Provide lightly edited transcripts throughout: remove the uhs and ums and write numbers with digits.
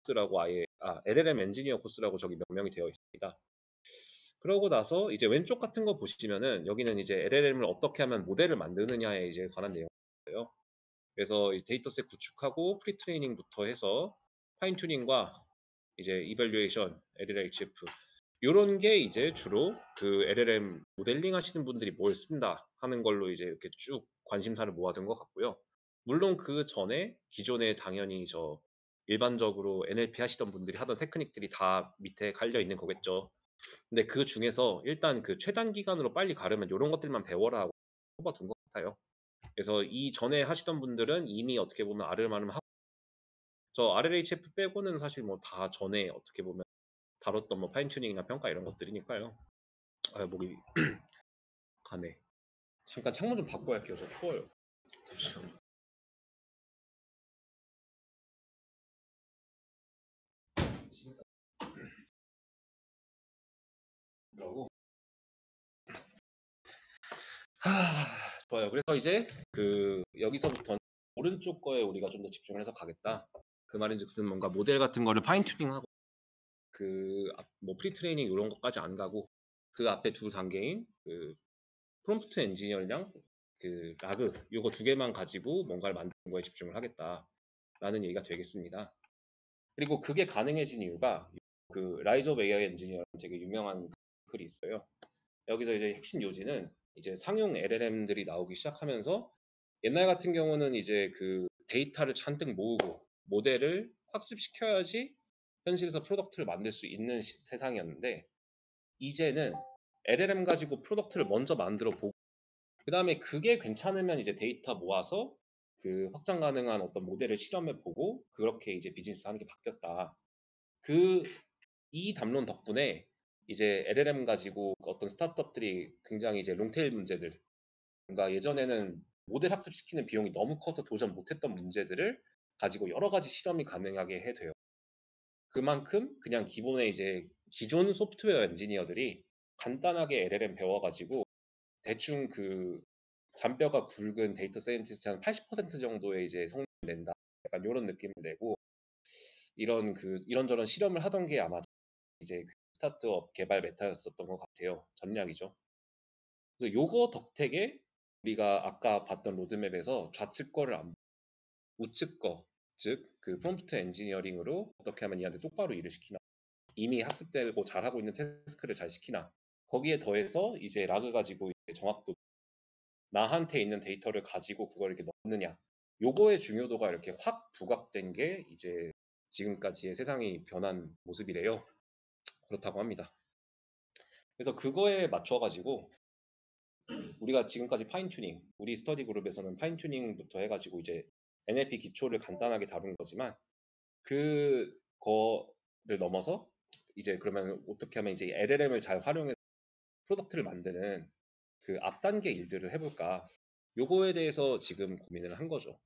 코스라고 아예 LLM 엔지니어 코스라고 저기 명명이 되어 있습니다. 그러고 나서 이제 왼쪽 같은 거 보시면은 여기는 이제 LLM을 어떻게 하면 모델을 만드느냐에 이제 관한 내용이에요. 그래서 이 데이터셋 구축하고 프리트레이닝부터 해서 파인 튜닝과 이제 이밸류에이션, LLHF 요런 게 이제 주로 그 LLM 모델링 하시는 분들이 뭘 쓴다 하는 걸로 이제 이렇게 쭉 관심사를 모아둔 것 같고요. 물론 그 전에 기존에 당연히 저 일반적으로 NLP 하시던 분들이 하던 테크닉들이 다 밑에 갈려 있는 거겠죠. 근데 그 중에서 일단 그 최단 기간으로 빨리 가려면 요런 것들만 배워라 하고 뽑아둔 것 같아요. 그래서 이 전에 하시던 분들은 이미 어떻게 보면 아름아름 하고 저 RLHF 빼고는 사실 뭐 다 전에 어떻게 보면 다뤘던 뭐 파인 튜닝이나 평가 이런 것들이니까요. 목이 가네. 잠깐 창문 좀 닫고 할게요. 저 추워요. 잠시만요. 라고. 좋아요. 그래서 이제 그 여기서부터 오른쪽 거에 우리가 좀 더 집중을 해서 가겠다. 그 말인즉슨 뭔가 모델 같은 거를 파인 튜닝하고 그 뭐 프리트레이닝 이런 것까지 안 가고 그 앞에 두 단계인 그 프롬프트 엔지니어랑 그 라그 요거 두 개만 가지고 뭔가를 만드는 거에 집중을 하겠다라는 얘기가 되겠습니다. 그리고 그게 가능해진 이유가 그 라이즈 오브 AI 엔지니어 되게 유명한 글이 있어요. 여기서 이제 핵심 요지는 이제 상용 LLM들이 나오기 시작하면서 옛날 같은 경우는 이제 그 데이터를 잔뜩 모으고 모델을 학습시켜야지 현실에서 프로덕트를 만들 수 있는 세상이었는데 이제는 LLM 가지고 프로덕트를 먼저 만들어 보고 그 다음에 그게 괜찮으면 이제 데이터 모아서 그 확장 가능한 어떤 모델을 실험해 보고 그렇게 이제 비즈니스 하는 게 바뀌었다. 이 담론 덕분에 이제 LLM 가지고 어떤 스타트업들이 굉장히 이제 롱테일 문제들, 그러니까 예전에는 모델 학습시키는 비용이 너무 커서 도전 못했던 문제들을 가지고 여러 가지 실험이 가능하게 해돼요. 그만큼 그냥 기본에 이제 기존 소프트웨어 엔지니어들이 간단하게 LLM 배워가지고 대충 그 잔뼈가 굵은 데이터 사이언티스트 한 80% 정도의 이제 성능을 낸다. 약간 이런 느낌을 내고 이런저런 실험을 하던 게 아마 이제 그 스타트업 개발 메타였었던 것 같아요. 전략이죠. 그래서 요거 덕택에 우리가 아까 봤던 로드맵에서 좌측 거를 안 우측 거, 즉 그 프롬프트 엔지니어링으로 어떻게 하면 얘한테 똑바로 일을 시키나, 이미 학습되고 잘하고 있는 태스크를 잘 시키나, 거기에 더해서 이제 라그 가지고 이제 정확도, 나한테 있는 데이터를 가지고 그걸 이렇게 넣느냐, 요거의 중요도가 이렇게 확 부각된 게 이제 지금까지의 세상이 변한 모습이래요. 그렇다고 합니다. 그래서 그거에 맞춰가지고 우리가 지금까지 파인 튜닝, 우리 스터디 그룹에서는 파인 튜닝부터 해가지고 이제 NLP 기초를 간단하게 다룬 거지만 그거를 넘어서 이제 그러면 어떻게 하면 이제 LLM을 잘 활용해서 프로덕트를 만드는 그 앞 단계 일들을 해볼까? 요거에 대해서 지금 고민을 한 거죠.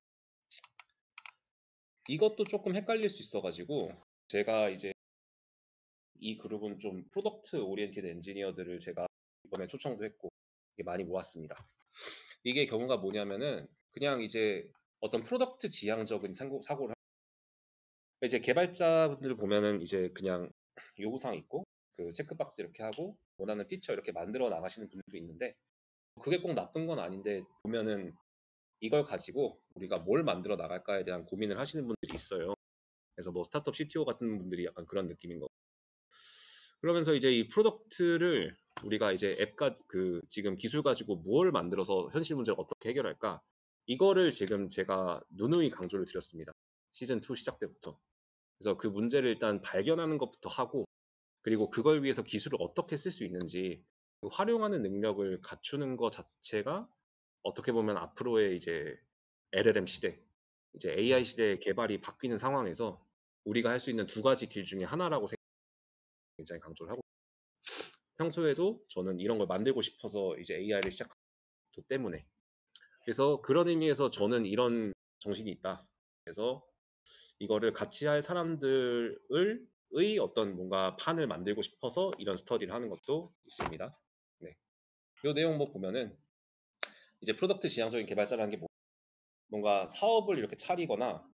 이것도 조금 헷갈릴 수 있어가지고 제가 이제 이 그룹은 좀 프로덕트 오리엔티드 엔지니어들을 제가 이번에 초청도 했고 이게 많이 모았습니다. 이게 경우가 뭐냐면은 그냥 이제 어떤 프로덕트 지향적인 사고를 이제 개발자분들 보면은 이제 그냥 요구사항 있고 그 체크박스 이렇게 하고 원하는 피처 이렇게 만들어 나가시는 분들도 있는데 그게 꼭 나쁜 건 아닌데 보면은 이걸 가지고 우리가 뭘 만들어 나갈까에 대한 고민을 하시는 분들이 있어요. 그래서 뭐 스타트업 CTO 같은 분들이 약간 그런 느낌인 거. 그러면서 이제 이 프로덕트를 우리가 이제 그 지금 기술 가지고 뭘 만들어서 현실 문제를 어떻게 해결할까? 이거를 지금 제가 누누이 강조를 드렸습니다. 시즌 2 시작 때부터. 그래서 그 문제를 일단 발견하는 것부터 하고 그리고 그걸 위해서 기술을 어떻게 쓸 수 있는지 그 활용하는 능력을 갖추는 것 자체가 어떻게 보면 앞으로의 이제 LLM 시대, 이제 AI 시대의 개발이 바뀌는 상황에서 우리가 할 수 있는 두 가지 길 중에 하나라고 굉장히 강조를 하고 평소에도 저는 이런 걸 만들고 싶어서 이제 AI를 시작했기 때문에 그래서 그런 의미에서 저는 이런 정신이 있다. 그래서 이거를 같이 할 사람들의 어떤 뭔가 판을 만들고 싶어서 이런 스터디를 하는 것도 있습니다. 네. 이 내용 뭐 보면은 이제 프로덕트 지향적인 개발자라는 게 뭔가 사업을 이렇게 차리거나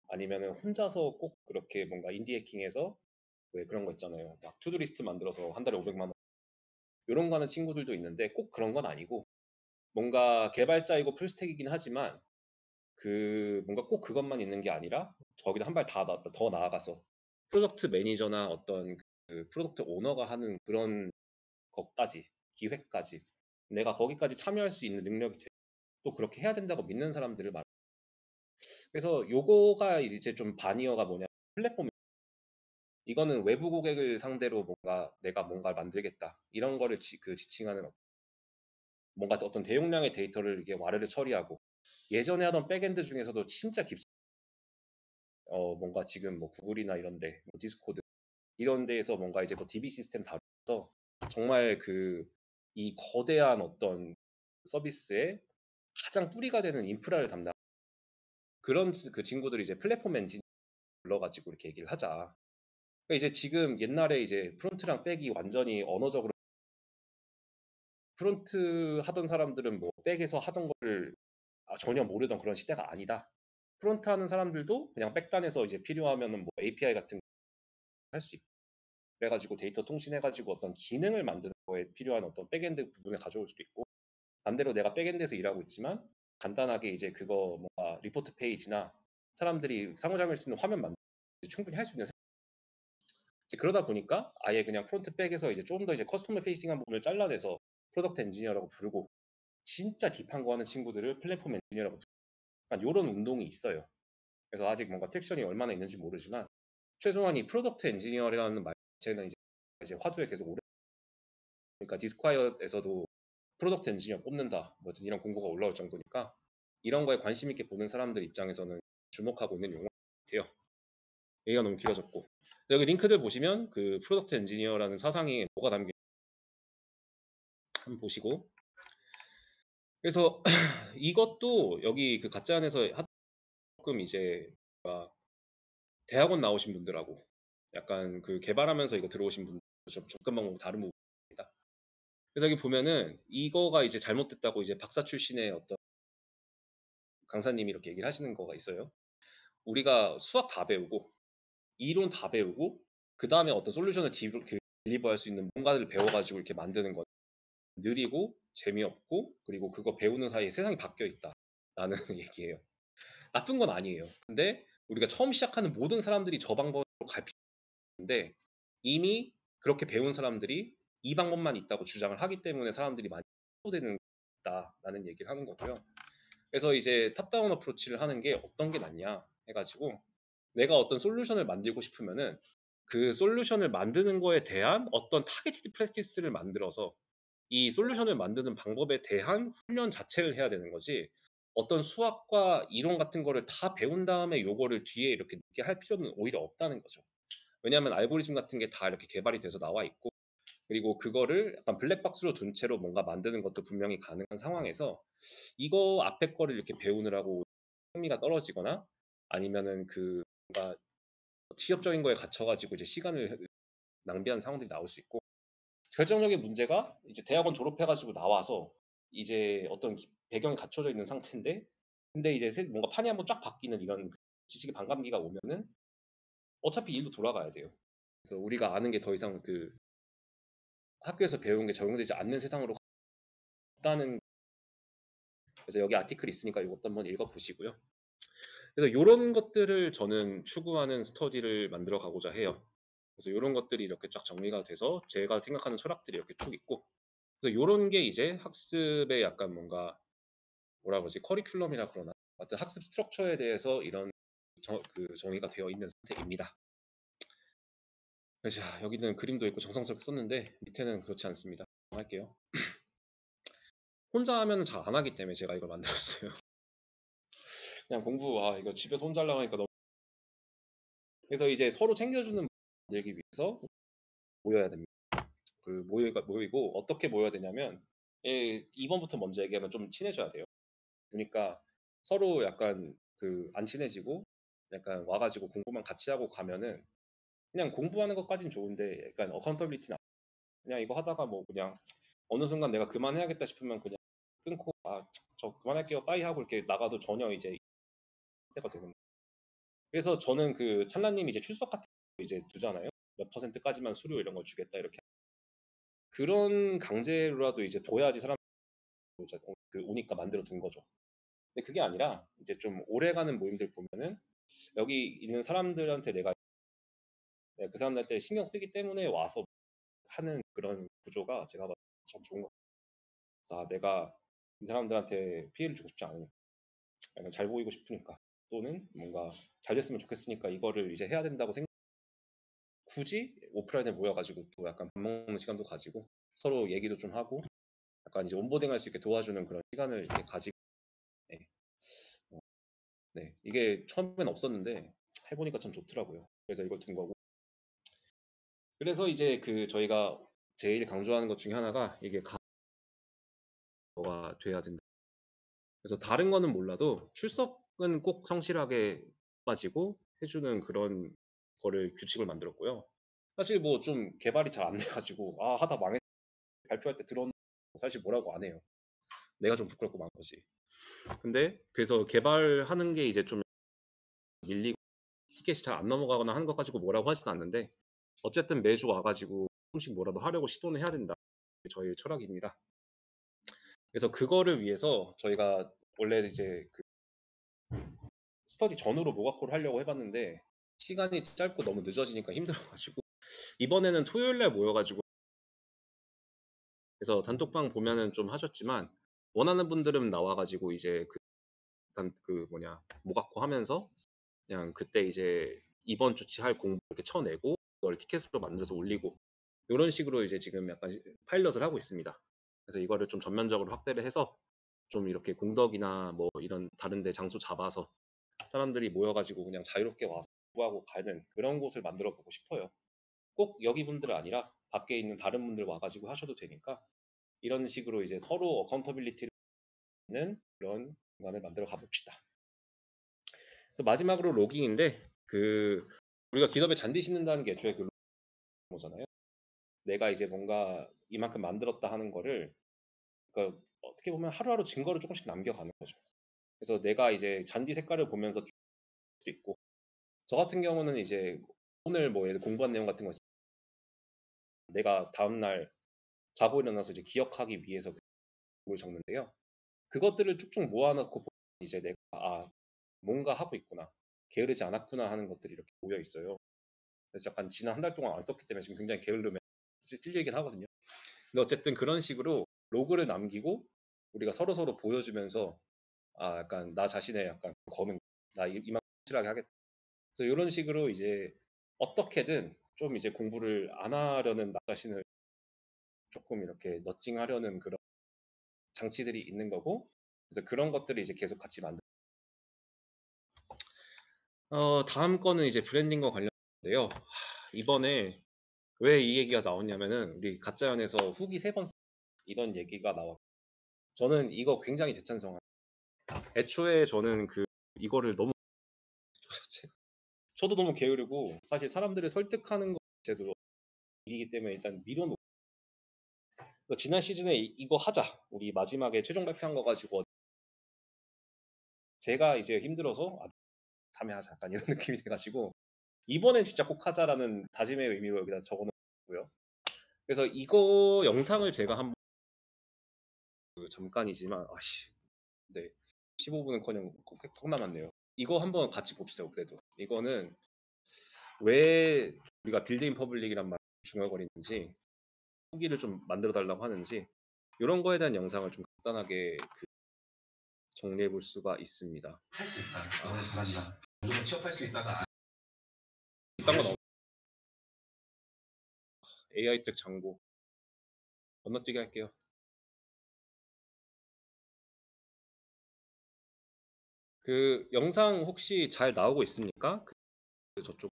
아니면은 혼자서 꼭 그렇게 뭔가 인디 해킹해서 왜 그런 거 있잖아요. 막 투두 리스트 만들어서 한 달에 500만 원 요런 거 하는 친구들도 있는데 꼭 그런 건 아니고 뭔가 개발자이고 풀스택이긴 하지만 그 뭔가 꼭 그것만 있는 게 아니라 거기다 한 발 더 나아가서 프로덕트 매니저나 어떤 그 프로덕트 오너가 하는 그런 것까지 기획까지 내가 거기까지 참여할 수 있는 능력이 또 그렇게 해야 된다고 믿는 사람들을 말. 그래서 요거가 이제 좀 바니어가 뭐냐 플랫폼 이거는 외부 고객을 상대로 뭔가 내가 뭔가를 만들겠다 이런 거를 지칭하는 뭔가 어떤 대용량의 데이터를 이게 와르르 처리하고 예전에 하던 백엔드 중에서도 진짜 뭔가 지금 뭐 구글이나 이런데 뭐 디스코드 이런 데에서 뭔가 이제 뭐 DB 시스템 다루면서 정말 이 거대한 어떤 서비스의 가장 뿌리가 되는 인프라를 담당 그런 그 친구들이 이제 플랫폼 엔진 불러가지고 이렇게 얘기를 하자. 그러니까 이제 지금 옛날에 이제 프론트랑 백이 완전히 언어적으로 프론트 하던 사람들은 뭐 백에서 하던 거를 전혀 모르던 그런 시대가 아니다. 프론트 하는 사람들도 그냥 백단에서 이제 필요하면은 뭐 API 같은 거 할 수 있고 그래가지고 데이터 통신해가지고 어떤 기능을 만드는 거에 필요한 어떤 백엔드 부분을 가져올 수도 있고 반대로 내가 백엔드에서 일하고 있지만 간단하게 이제 그거 뭔가 리포트 페이지나 사람들이 상호작용할 수 있는 화면 만들 충분히 할 수 있는 이제 그러다 보니까 아예 그냥 프론트 백에서 이제 좀 더 이제 커스터머 페이싱한 부분을 잘라내서 프로덕트 엔지니어라고 부르고 진짜 딥한 거 하는 친구들을 플랫폼 엔지니어라고 부르고 약간 요런 운동이 있어요. 그래서 아직 뭔가 트랙션이 얼마나 있는지 모르지만 최소한 이 프로덕트 엔지니어라는 말 자체는 이제 화두에 계속 오래 그러니까 디스콰이어에서도 프로덕트 엔지니어 뽑는다 뭐 이런 공고가 올라올 정도니까 이런 거에 관심 있게 보는 사람들 입장에서는 주목하고 있는 용어 같아요. 얘기가 너무 길어졌고 여기 링크들 보시면 그 프로덕트 엔지니어라는 사상이 뭐가 담겨 한번 보시고 그래서 이것도 여기 그 가짜 안에서 조금 이제 뭔가 대학원 나오신 분들하고 약간 그 개발하면서 이거 들어오신 분들 좀 접근 방법 다른 부분입니다. 그래서 여기 보면은 이거가 이제 잘못됐다고 이제 박사 출신의 어떤 강사님이 이렇게 얘기를 하시는 거가 있어요. 우리가 수학 다 배우고 이론 다 배우고 그 다음에 어떤 솔루션을 딜리버할 수 있는 뭔가를 배워가지고 이렇게 만드는 건 느리고 재미없고 그리고 그거 배우는 사이에 세상이 바뀌어 있다라는 얘기예요. 나쁜 건 아니에요. 근데 우리가 처음 시작하는 모든 사람들이 저 방법으로 갈 필요인데 이미 그렇게 배운 사람들이 이 방법만 있다고 주장을 하기 때문에 사람들이 많이 되는 다라는 얘기를 하는 거고요. 그래서 이제 탑다운 어프로치를 하는 게 어떤 게 낫냐 해가지고 내가 어떤 솔루션을 만들고 싶으면은 그 솔루션을 만드는 거에 대한 어떤 타겟티드 프랙티스를 만들어서 이 솔루션을 만드는 방법에 대한 훈련 자체를 해야 되는 거지 어떤 수학과 이론 같은 거를 다 배운 다음에 요거를 뒤에 이렇게 늦게 할 필요는 오히려 없다는 거죠. 왜냐하면 알고리즘 같은 게 다 이렇게 개발이 돼서 나와 있고 그리고 그거를 약간 블랙박스로 둔 채로 뭔가 만드는 것도 분명히 가능한 상황에서 이거 앞에 거를 이렇게 배우느라고 흥미가 떨어지거나 아니면은 뭔가 취업적인 거에 갇혀가지고 이제 시간을 낭비하는 상황들이 나올 수 있고 결정적인 문제가 이제 대학원 졸업해가지고 나와서 이제 어떤 배경이 갖춰져 있는 상태인데 근데 이제 뭔가 판이 한번 쫙 바뀌는 이런 지식의 반감기가 오면은 어차피 일도 돌아가야 돼요. 그래서 우리가 아는 게 더 이상 학교에서 배운 게 적용되지 않는 세상으로 갔다는 그래서 여기 아티클이 있으니까 이것도 한번 읽어보시고요. 그래서 이런 것들을 저는 추구하는 스터디를 만들어 가고자 해요. 그래서 이런 것들이 이렇게 쫙 정리가 돼서 제가 생각하는 철학들이 이렇게 쭉 있고 그래서 이런 게 이제 학습의 약간 뭔가 뭐라 그러지 커리큘럼이라 그러나 어떤 학습 스트럭처에 대해서 이런 정의가 되어 있는 상태입니다. 그래서 여기는 그림도 있고 정성스럽게 썼는데 밑에는 그렇지 않습니다. 할게요. 혼자 하면 잘 안 하기 때문에 제가 이걸 만들었어요. 그냥 공부 이거 집에서 혼자 하려고 하니까 너무 그래서 이제 서로 챙겨주는 만들기 위해서 모여야 됩니다. 모이고 어떻게 모여야 되냐면 2번부터 먼저 얘기하면 좀 친해져야 돼요. 그러니까 서로 약간 안 친해지고 약간 와가지고 공부만 같이 하고 가면은 그냥 공부하는 것까진 좋은데 약간 어카운터빌리티는 그냥 이거 하다가 뭐 그냥 어느 순간 내가 그만해야겠다 싶으면 그냥 끊고 저 그만할게요 빠이 하고 이렇게 나가도 전혀 이제 상태가 되는 거예요. 그래서 저는 그 찰나님이 이제 출석 같은 거 이제 두잖아요. 몇 %까지만 수료 이런 거 주겠다 이렇게. 그런 강제로라도 이제 둬야지 사람 이제 그 오니까 만들어 둔 거죠. 근데 그게 아니라 이제 좀 오래가는 모임들 보면은 여기 있는 사람들한테 내가 그 사람들한테 신경 쓰기 때문에 와서 하는 그런 구조가 제가 봐도 참 좋은 것 같아요. 아, 내가 이 사람들한테 피해를 주고 싶지 않으니까, 약간 잘 보이고 싶으니까, 또는 뭔가 잘 됐으면 좋겠으니까 이거를 이제 해야 된다고 생각. 굳이 오프라인에 모여가지고 또 약간 밥 먹는 시간도 가지고 서로 얘기도 좀 하고 약간 이제 온보딩 할 수 있게 도와주는 그런 시간을 이렇게 가지고. 네. 어, 네. 이게 처음엔 없었는데 해보니까 참 좋더라고요. 그래서 이걸 둔 거고. 그래서 이제 그 저희가 제일 강조하는 것 중에 하나가 이게 가가 돼야 된다. 그래서 다른 거는 몰라도 출석은 꼭 성실하게 빠지고 해주는 그런 거를 규칙을 만들었고요. 사실 뭐 좀 개발이 잘 안 돼가지고 아 하다 망했 발표할 때 들어온 사실 뭐라고 안 해요. 내가 좀 부끄럽고 만 거지. 근데 그래서 개발하는 게 이제 좀 밀리고 티켓이 잘 안 넘어가거나 하는 것 가지고 뭐라고 하진 않는데 어쨌든 매주 와가지고 조금씩 뭐라도 하려고 시도는 해야 된다. 그게 저희 철학입니다. 그래서 그거를 위해서 저희가 원래 이제 그 스터디 전후로 모가코를 하려고 해봤는데 시간이 짧고 너무 늦어지니까 힘들어가지고 이번에는 토요일 날 모여가지고 그래서 단톡방 보면은 좀 하셨지만 원하는 분들은 나와가지고 이제 그 뭐냐 모가코 하면서 그냥 그때 이제 이번 주치 할 공부 이렇게 쳐내고 그걸 티켓으로 만들어서 올리고 이런 식으로 이제 지금 약간 파일럿을 하고 있습니다. 그래서 이거를 좀 전면적으로 확대를 해서 좀 이렇게 공덕이나 뭐 이런 다른 데 장소 잡아서 사람들이 모여가지고 그냥 자유롭게 와서 공부하고 가는 그런 곳을 만들어 보고 싶어요. 꼭 여기 분들 아니라 밖에 있는 다른 분들 와가지고 하셔도 되니까 이런 식으로 이제 서로 어카운터빌리티를 있는 그런 공간을 만들어 가봅시다. 그래서 마지막으로 로깅인데 그 우리가 기업에 잔디 씹는다는 게 애초에 그 로고잖아요. 내가 이제 뭔가 이만큼 만들었다 하는 거를 그러니까 어떻게 보면 하루하루 증거를 조금씩 남겨가는 거죠. 그래서 내가 이제 잔디 색깔을 보면서 줄 수도 있고 저 같은 경우는 이제 오늘 뭐 예를 공부한 내용 같은 거 내가 다음날 자고 일어나서 이제 기억하기 위해서 그걸 적는데요. 그것들을 쭉쭉 모아놓고 이제 내가 아 뭔가 하고 있구나 게으르지 않았구나 하는 것들이 이렇게 모여 있어요. 그래서 약간 지난 한 달 동안 안 썼기 때문에 지금 굉장히 게으름에 찔리긴 하거든요. 근데 어쨌든 그런 식으로 로그를 남기고 우리가 서로 보여주면서 아 약간 나 자신의 약간 거는 나 이만큼 확실하게 하겠다. 그래서 이런 식으로 이제 어떻게든 좀 이제 공부를 안 하려는 나 자신을 조금 이렇게 너칭하려는 그런 장치들이 있는 거고 그래서 그런 것들을 이제 계속 같이 만들. 다음 거는 이제 브랜딩과 관련인데요. 이번에 왜 이 얘기가 나왔냐면은 우리 가짜연에서 후기 3번 이런 얘기가 나왔. 저는 이거 굉장히 대찬성합니다. 애초에 저는 이거를 너무 저도 너무 게으르고 사실 사람들을 설득하는 것 자체도 일이기 때문에 일단 미뤄놓고 지난 시즌에 이거 하자 우리 마지막에 최종 발표한 거 가지고 제가 이제 힘들어서 아, 다음에 하자 약간 이런 느낌이 돼가지고 이번엔 진짜 꼭 하자라는 다짐의 의미로 여기다 적어놓고요. 그래서 이거 영상을 제가 한번 잠깐이지만 아씨 네 15분은커녕 꼭 남았네요. 이거 한번 같이 봅시다. 그래도 이거는 왜 우리가 빌드인 퍼블릭이란 말 중얼거리는지 후기를 좀 만들어 달라고 하는지 이런 거에 대한 영상을 좀 간단하게 정리해 볼 수가 있습니다. 할 수 있다. 너는 잘한다. 무조건 취업할 수 있다가 이딴 거 나오 AI 텍 장고 건너뛰기 할게요. 그 영상 혹시 잘 나오고 있습니까? 저쪽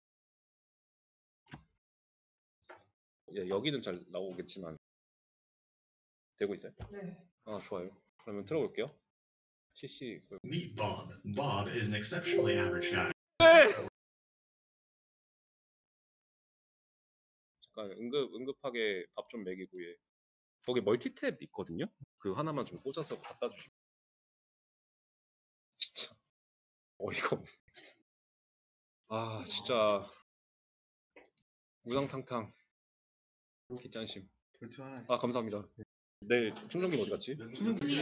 여기는 잘 나오겠지만 되고 있어요? 네. 아 좋아요. 그러면 들어볼게요. CC Meet Bob. Bob is an exceptionally average guy. 네! 잠깐 응급하게 밥 좀 먹이고 예. 거기 멀티탭 있거든요. 그 하나만 좀 꽂아서 갖다 주시면 진짜 어이가 없네. 아 진짜 우당탕탕 뒷단심. 볼트 하나. 아 감사합니다. 내 충전기 어디 갔지? 충전기.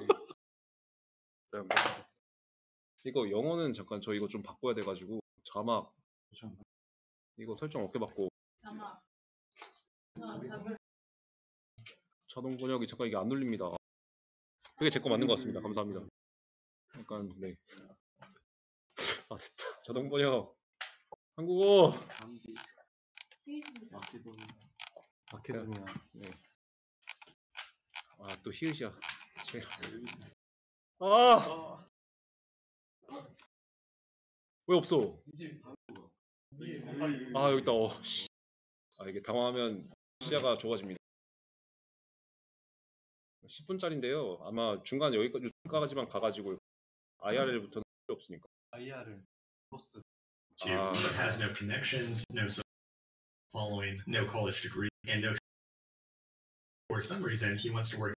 네, 뭐. 이거 영어는 잠깐 저 이거 좀 바꿔야 돼가지고 자막 이거 설정 어떻게 바꿔? 자동 번역이 잠깐 이게 안 눌립니다. 그게 제 거 맞는 것 같습니다. 감사합니다. 약간 네. 아 됐다. 자동 번역 한국어. 감지. 마케도니아. 네. 아 또 히읗이야. 아. 왜 없어? 아 여기 있다. 씨. 아 이게 당황하면 시야가 좁아집니다. 10분짜리인데요. 아마 중간 여기까지만 가가지고 IRL부터는 필요 없으니까. IR을 버스. Two, but has no connections, no social following, no college degree, and no. For some reason, he wants to work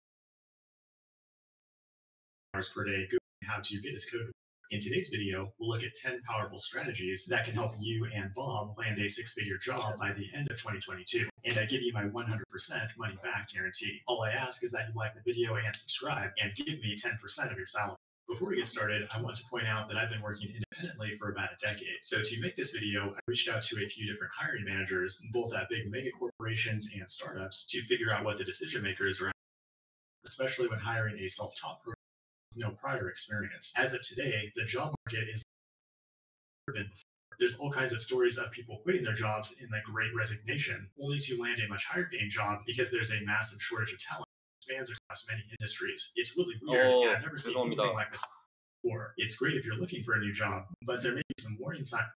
hours per day Googling how to get his code. In today's video, we'll look at 10 powerful strategies that can help you and Bob land a six-figure job by the end of 2022. And I give you my 100% money back guarantee. All I ask is that you like the video and subscribe and give me 10% of your salary. Before we get started, I want to point out that I've been working independently for about a decade. So to make this video, I reached out to a few different hiring managers, both at big mega corporations and startups, to figure out what the decision makers are, especially when hiring a self-taught program with no prior experience. As of today, the job market is been before. There's all kinds of stories of people quitting their jobs in the great resignation, only to land a much higher paying job because there's a massive shortage of talent spans across many industries. It's really weird, and I've never seen anything like this before. It's great if you're looking for a new job, but there may be some warning signs.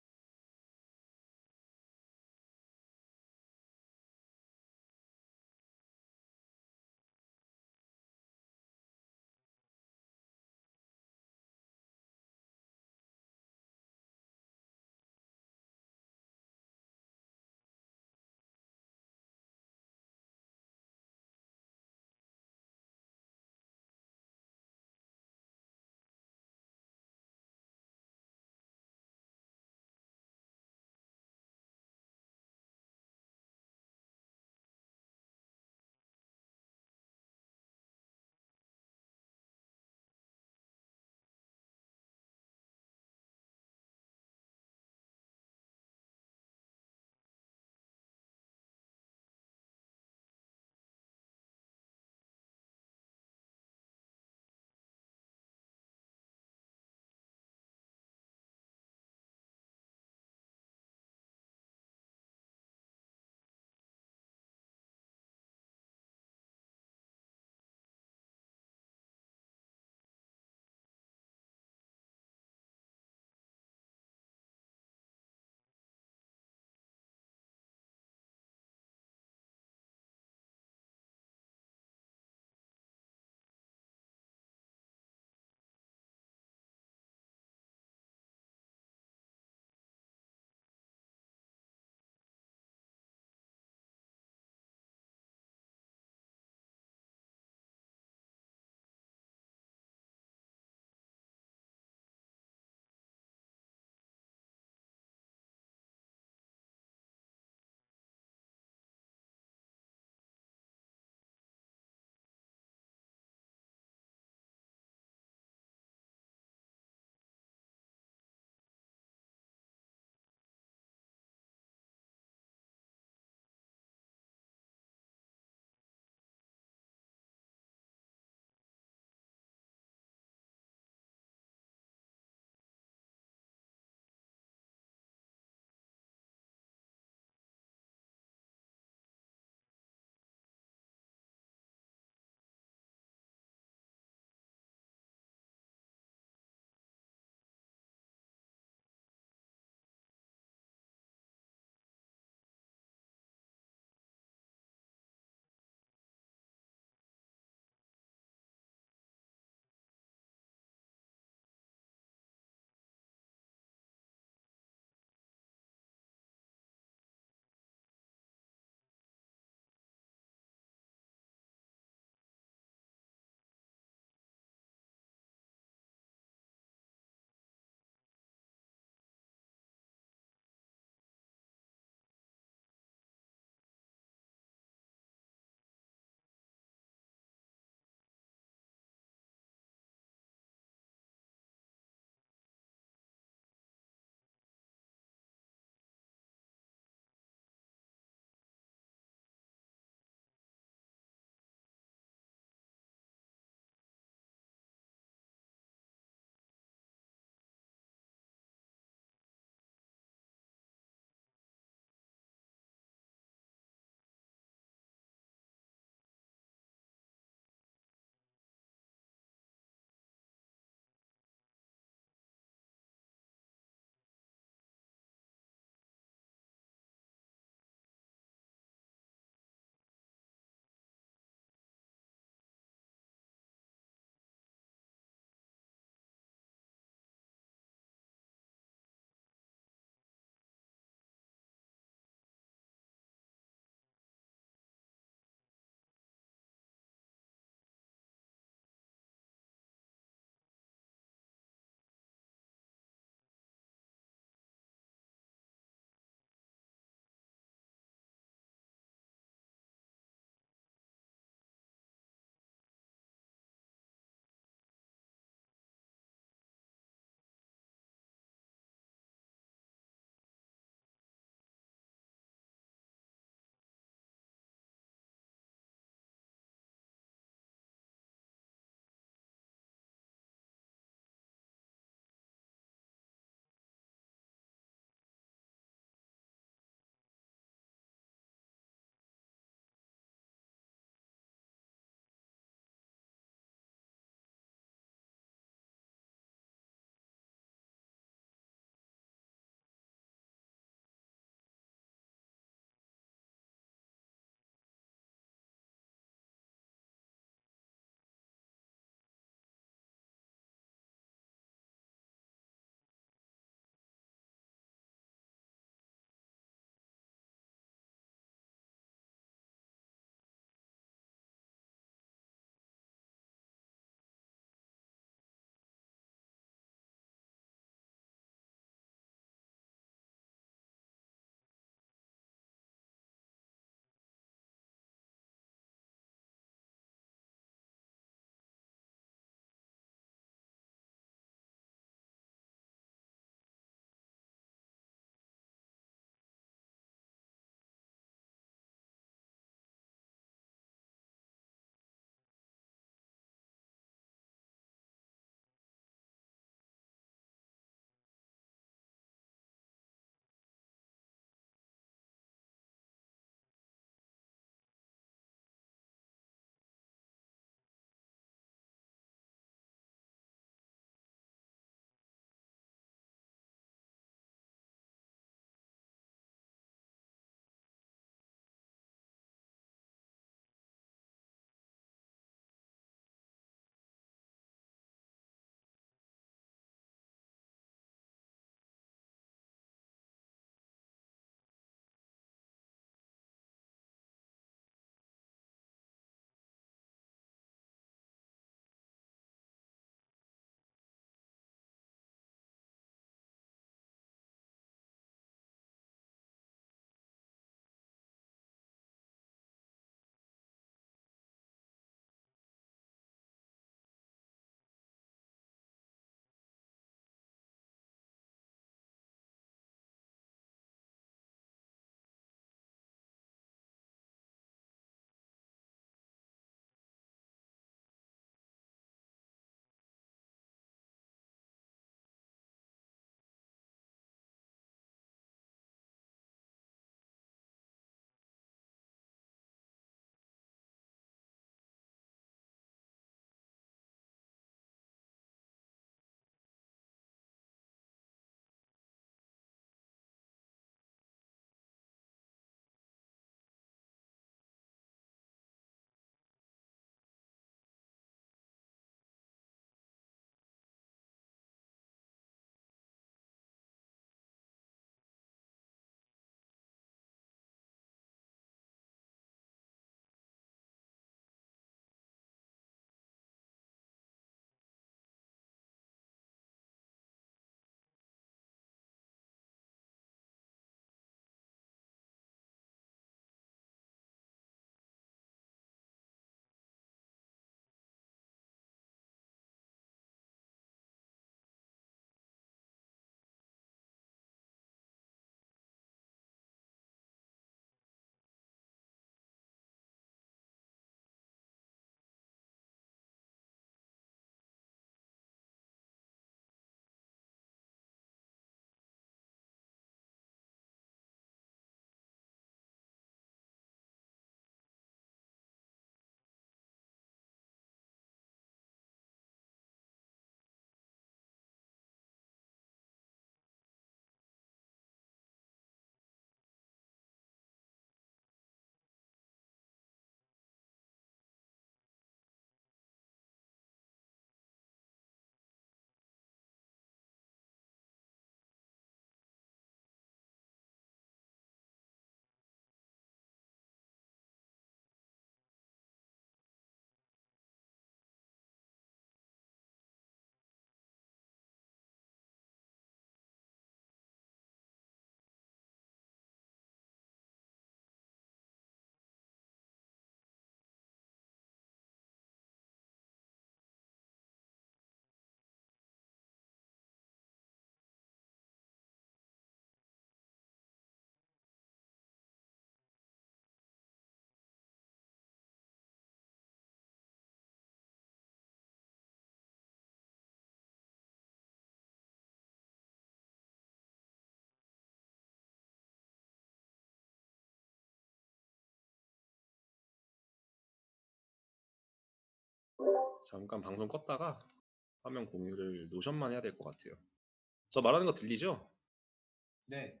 잠깐 방송 껐다가 화면 공유를 노션만 해야 될 것 같아요. 저 말하는 거 들리죠? 네.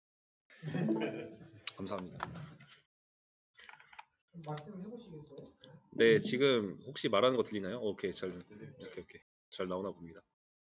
감사합니다. 말씀해 보시겠어요? 네, 지금 혹시 말하는 거 들리나요? 오케이, 오케이. 잘 나오나 봅니다.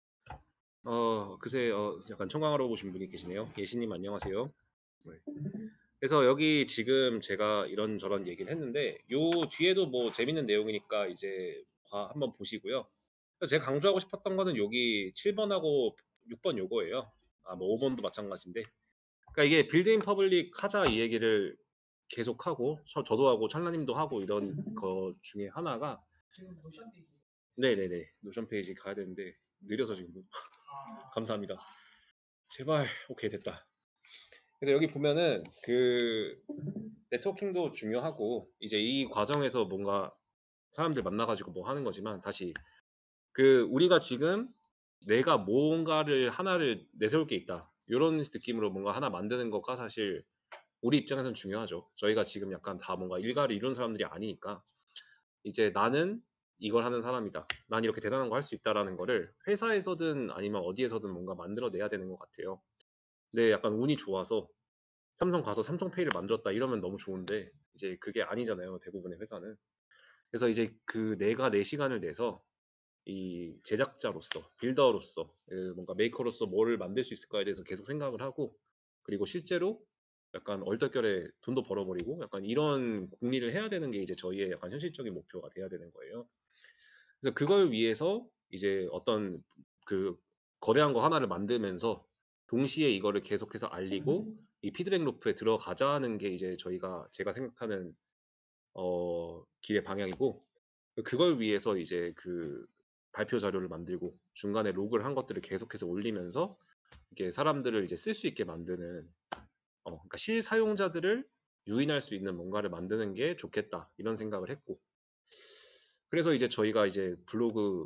그새 약간 청강하러 오신 분이 계시네요. 예신님 안녕하세요. 네. 그래서 여기 지금 제가 이런저런 얘기를 했는데 요 뒤에도 뭐 재밌는 내용이니까 이제 한번 보시고요. 제가 강조하고 싶었던 거는 여기 7번하고 6번 요거예요. 뭐 5번도 마찬가지인데. 그러니까 이게 빌드인 퍼블릭 하자 이 얘기를 계속하고 저도 하고 찰나님도 하고 이런 거 중에 하나가 지금 노션 페이지. 네네네 노션 페이지 가야 되는데 느려서 지금 감사합니다. 제발 오케이 됐다. 그래서 여기 보면은 그 네트워킹도 중요하고 이제 이 과정에서 뭔가 사람들 만나가지고 뭐 하는 거지만 다시 그 우리가 지금 내가 뭔가를 하나를 내세울 게 있다 이런 느낌으로 뭔가 하나 만드는 거가 사실 우리 입장에서는 중요하죠. 저희가 지금 약간 다 뭔가 일가를 이룬 사람들이 아니니까 이제 나는 이걸 하는 사람이다. 난 이렇게 대단한 거 할 수 있다라는 거를 회사에서든 아니면 어디에서든 뭔가 만들어내야 되는 것 같아요. 근데 약간 운이 좋아서 삼성 가서 삼성페이를 만들었다 이러면 너무 좋은데 이제 그게 아니잖아요. 대부분의 회사는. 그래서 이제 그 내가 내 시간을 내서 이 제작자로서 빌더로서 뭔가 메이커로서 뭐를 만들 수 있을까에 대해서 계속 생각을 하고 그리고 실제로 약간 얼떨결에 돈도 벌어버리고 약간 이런 궁리를 해야 되는 게 이제 저희의 약간 현실적인 목표가 돼야 되는 거예요. 그래서 그걸 위해서 이제 어떤 그 거대한 거 하나를 만들면서 동시에 이거를 계속해서 알리고 이 피드백 루프에 들어가자는 게 이제 제가 생각하는 길의 방향이고 그걸 위해서 이제 그 발표 자료를 만들고 중간에 로그를 한 것들을 계속해서 올리면서 이게 사람들을 이제 쓸 수 있게 만드는 그러니까 실사용자들을 유인할 수 있는 뭔가를 만드는 게 좋겠다 이런 생각을 했고 그래서 이제 저희가 이제 블로그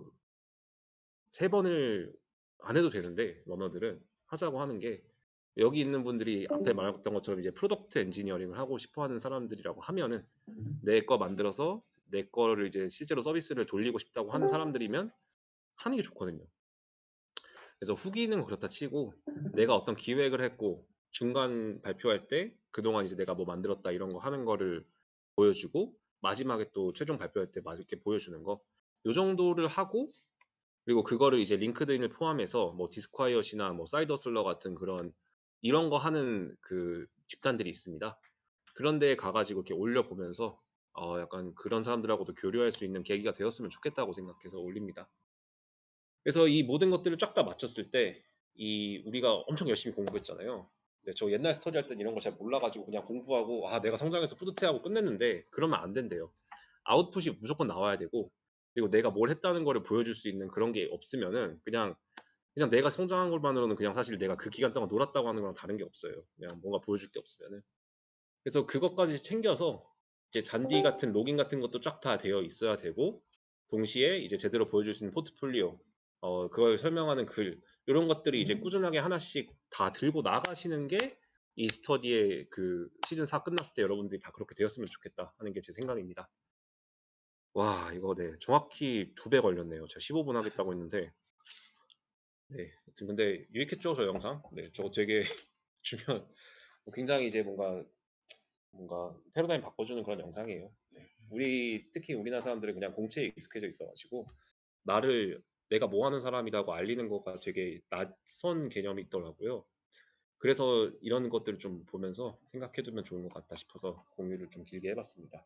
3번을 안 해도 되는데 러너들은 하자고 하는 게 여기 있는 분들이 앞에 말했던 것처럼 이제 프로덕트 엔지니어링을 하고 싶어 하는 사람들이라고 하면은 내 거 만들어서 내 거를 이제 실제로 서비스를 돌리고 싶다고 하는 사람들이면 하는 게 좋거든요. 그래서 후기는 그렇다 치고 내가 어떤 기획을 했고 중간 발표할 때 그동안 이제 내가 뭐 만들었다 이런 거 하는 거를 보여주고 마지막에 또 최종 발표할 때 이렇게 보여주는 거 요 정도를 하고 그리고 그거를 이제 링크드인을 포함해서 뭐 디스콰이엇이나 뭐 사이더슬러 같은 그런 이런 거 하는 그 집단들이 있습니다. 그런 데에 가가지고 이렇게 올려보면서 약간 그런 사람들하고도 교류할 수 있는 계기가 되었으면 좋겠다고 생각해서 올립니다. 그래서 이 모든 것들을 쫙 다 맞췄을 때 이 우리가 엄청 열심히 공부했잖아요. 근데 저 옛날 스터디 할 때는 이런 거 잘 몰라가지고 그냥 공부하고 내가 성장해서 뿌듯해하고 끝냈는데 그러면 안 된대요. 아웃풋이 무조건 나와야 되고 그리고 내가 뭘 했다는 거를 보여줄 수 있는 그런 게 없으면은 그냥 내가 성장한 것만으로는 그냥 사실 내가 그 기간 동안 놀았다고 하는 거랑 다른 게 없어요. 그냥 뭔가 보여줄 게 없으면은. 그래서 그것까지 챙겨서 이제 잔디 같은 로깅 같은 것도 쫙 다 되어 있어야 되고 동시에 이제 제대로 보여줄 수 있는 포트폴리오 그걸 설명하는 글 이런 것들이 이제 꾸준하게 하나씩 다 들고 나가시는 게 이 스터디의 그 시즌 4 끝났을 때 여러분들이 다 그렇게 되었으면 좋겠다 하는 게 제 생각입니다. 와 이거 네 정확히 2배 걸렸네요. 제가 15분 하겠다고 했는데 네 지금 근데 유익했죠 저 영상? 네 저거 되게 주면 굉장히 이제 뭔가 패러다임 바꿔주는 그런 영상이에요. 네. 특히 우리나라 사람들은 그냥 공채에 익숙해져 있어가지고 내가 뭐 하는 사람이라고 알리는 거가 되게 낯선 개념이 있더라고요. 그래서 이런 것들을 좀 보면서 생각해두면 좋은 것 같다 싶어서 공유를 좀 길게 해봤습니다.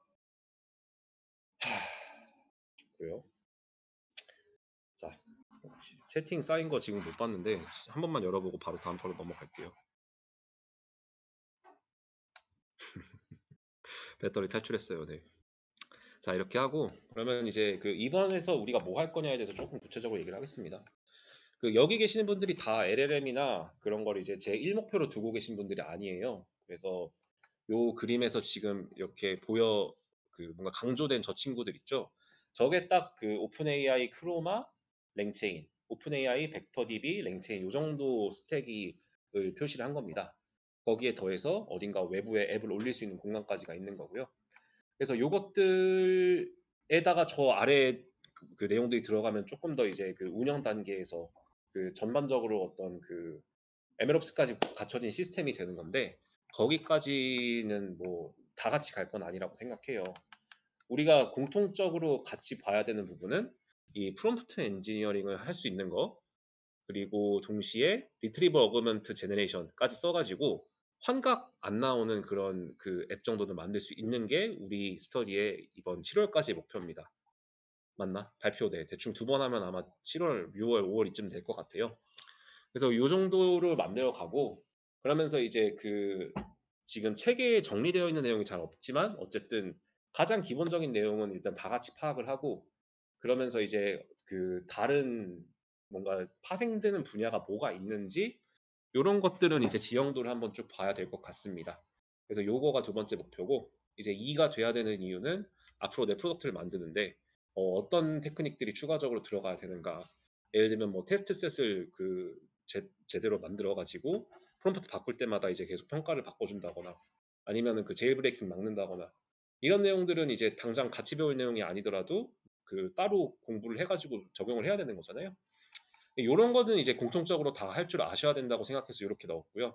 그래요? 자, 채팅 쌓인 거 지금 못 봤는데 한 번만 열어보고 바로 다음 거로 넘어갈게요. 배터리 탈출했어요. 네. 자 이렇게 하고 그러면 이제 그 이번에서 우리가 뭐 할 거냐에 대해서 조금 구체적으로 얘기를 하겠습니다. 그 여기 계시는 분들이 다 LLM이나 그런 걸 이제 제 1목표로 두고 계신 분들이 아니에요. 그래서 요 그림에서 지금 이렇게 그 뭔가 강조된 저 친구들 있죠. 저게 딱 그 오픈 AI 크로마 랭체인, 오픈 AI 벡터DB 랭체인 요 정도 스택을 표시를 한 겁니다. 거기에 더해서 어딘가 외부에 앱을 올릴 수 있는 공간까지가 있는 거고요. 그래서 요것들에다가 저 아래 그 내용들이 들어가면 조금 더 이제 그 운영 단계에서 그 전반적으로 어떤 그 MLOps까지 갖춰진 시스템이 되는 건데 거기까지는 뭐 다 같이 갈 건 아니라고 생각해요. 우리가 공통적으로 같이 봐야 되는 부분은 이 프롬프트 엔지니어링을 할 수 있는 거 그리고 동시에 리트리버 어그먼트 제너레이션까지 써가지고 환각 안 나오는 그런 그 앱 정도는 만들 수 있는 게 우리 스터디의 이번 7월까지의 목표입니다. 맞나? 발표 네 대충 2번 하면 아마 7월, 6월, 5월 이쯤 될 것 같아요. 그래서 이 정도로 만들어 가고 그러면서 이제 그 지금 체계에 정리되어 있는 내용이 잘 없지만 어쨌든 가장 기본적인 내용은 일단 다 같이 파악을 하고 그러면서 이제 그 다른 뭔가 파생되는 분야가 뭐가 있는지 이런 것들은 이제 지형도를 한번 쭉 봐야 될 것 같습니다. 그래서 요거가 두 번째 목표고 이제 2가 돼야 되는 이유는 앞으로 내 프로덕트를 만드는데 떤 테크닉들이 추가적으로 들어가야 되는가 예를 들면 뭐 테스트 셋을 그 제대로 만들어 가지고 프롬프트 바꿀 때마다 이제 계속 평가를 바꿔준다거나 아니면은 그 제일 브레이킹 막는다거나 이런 내용들은 이제 당장 같이 배울 내용이 아니더라도 그 따로 공부를 해가지고 적용을 해야 되는 거잖아요. 이런 거는 이제 공통적으로 다 할 줄 아셔야 된다고 생각해서 이렇게 넣었고요.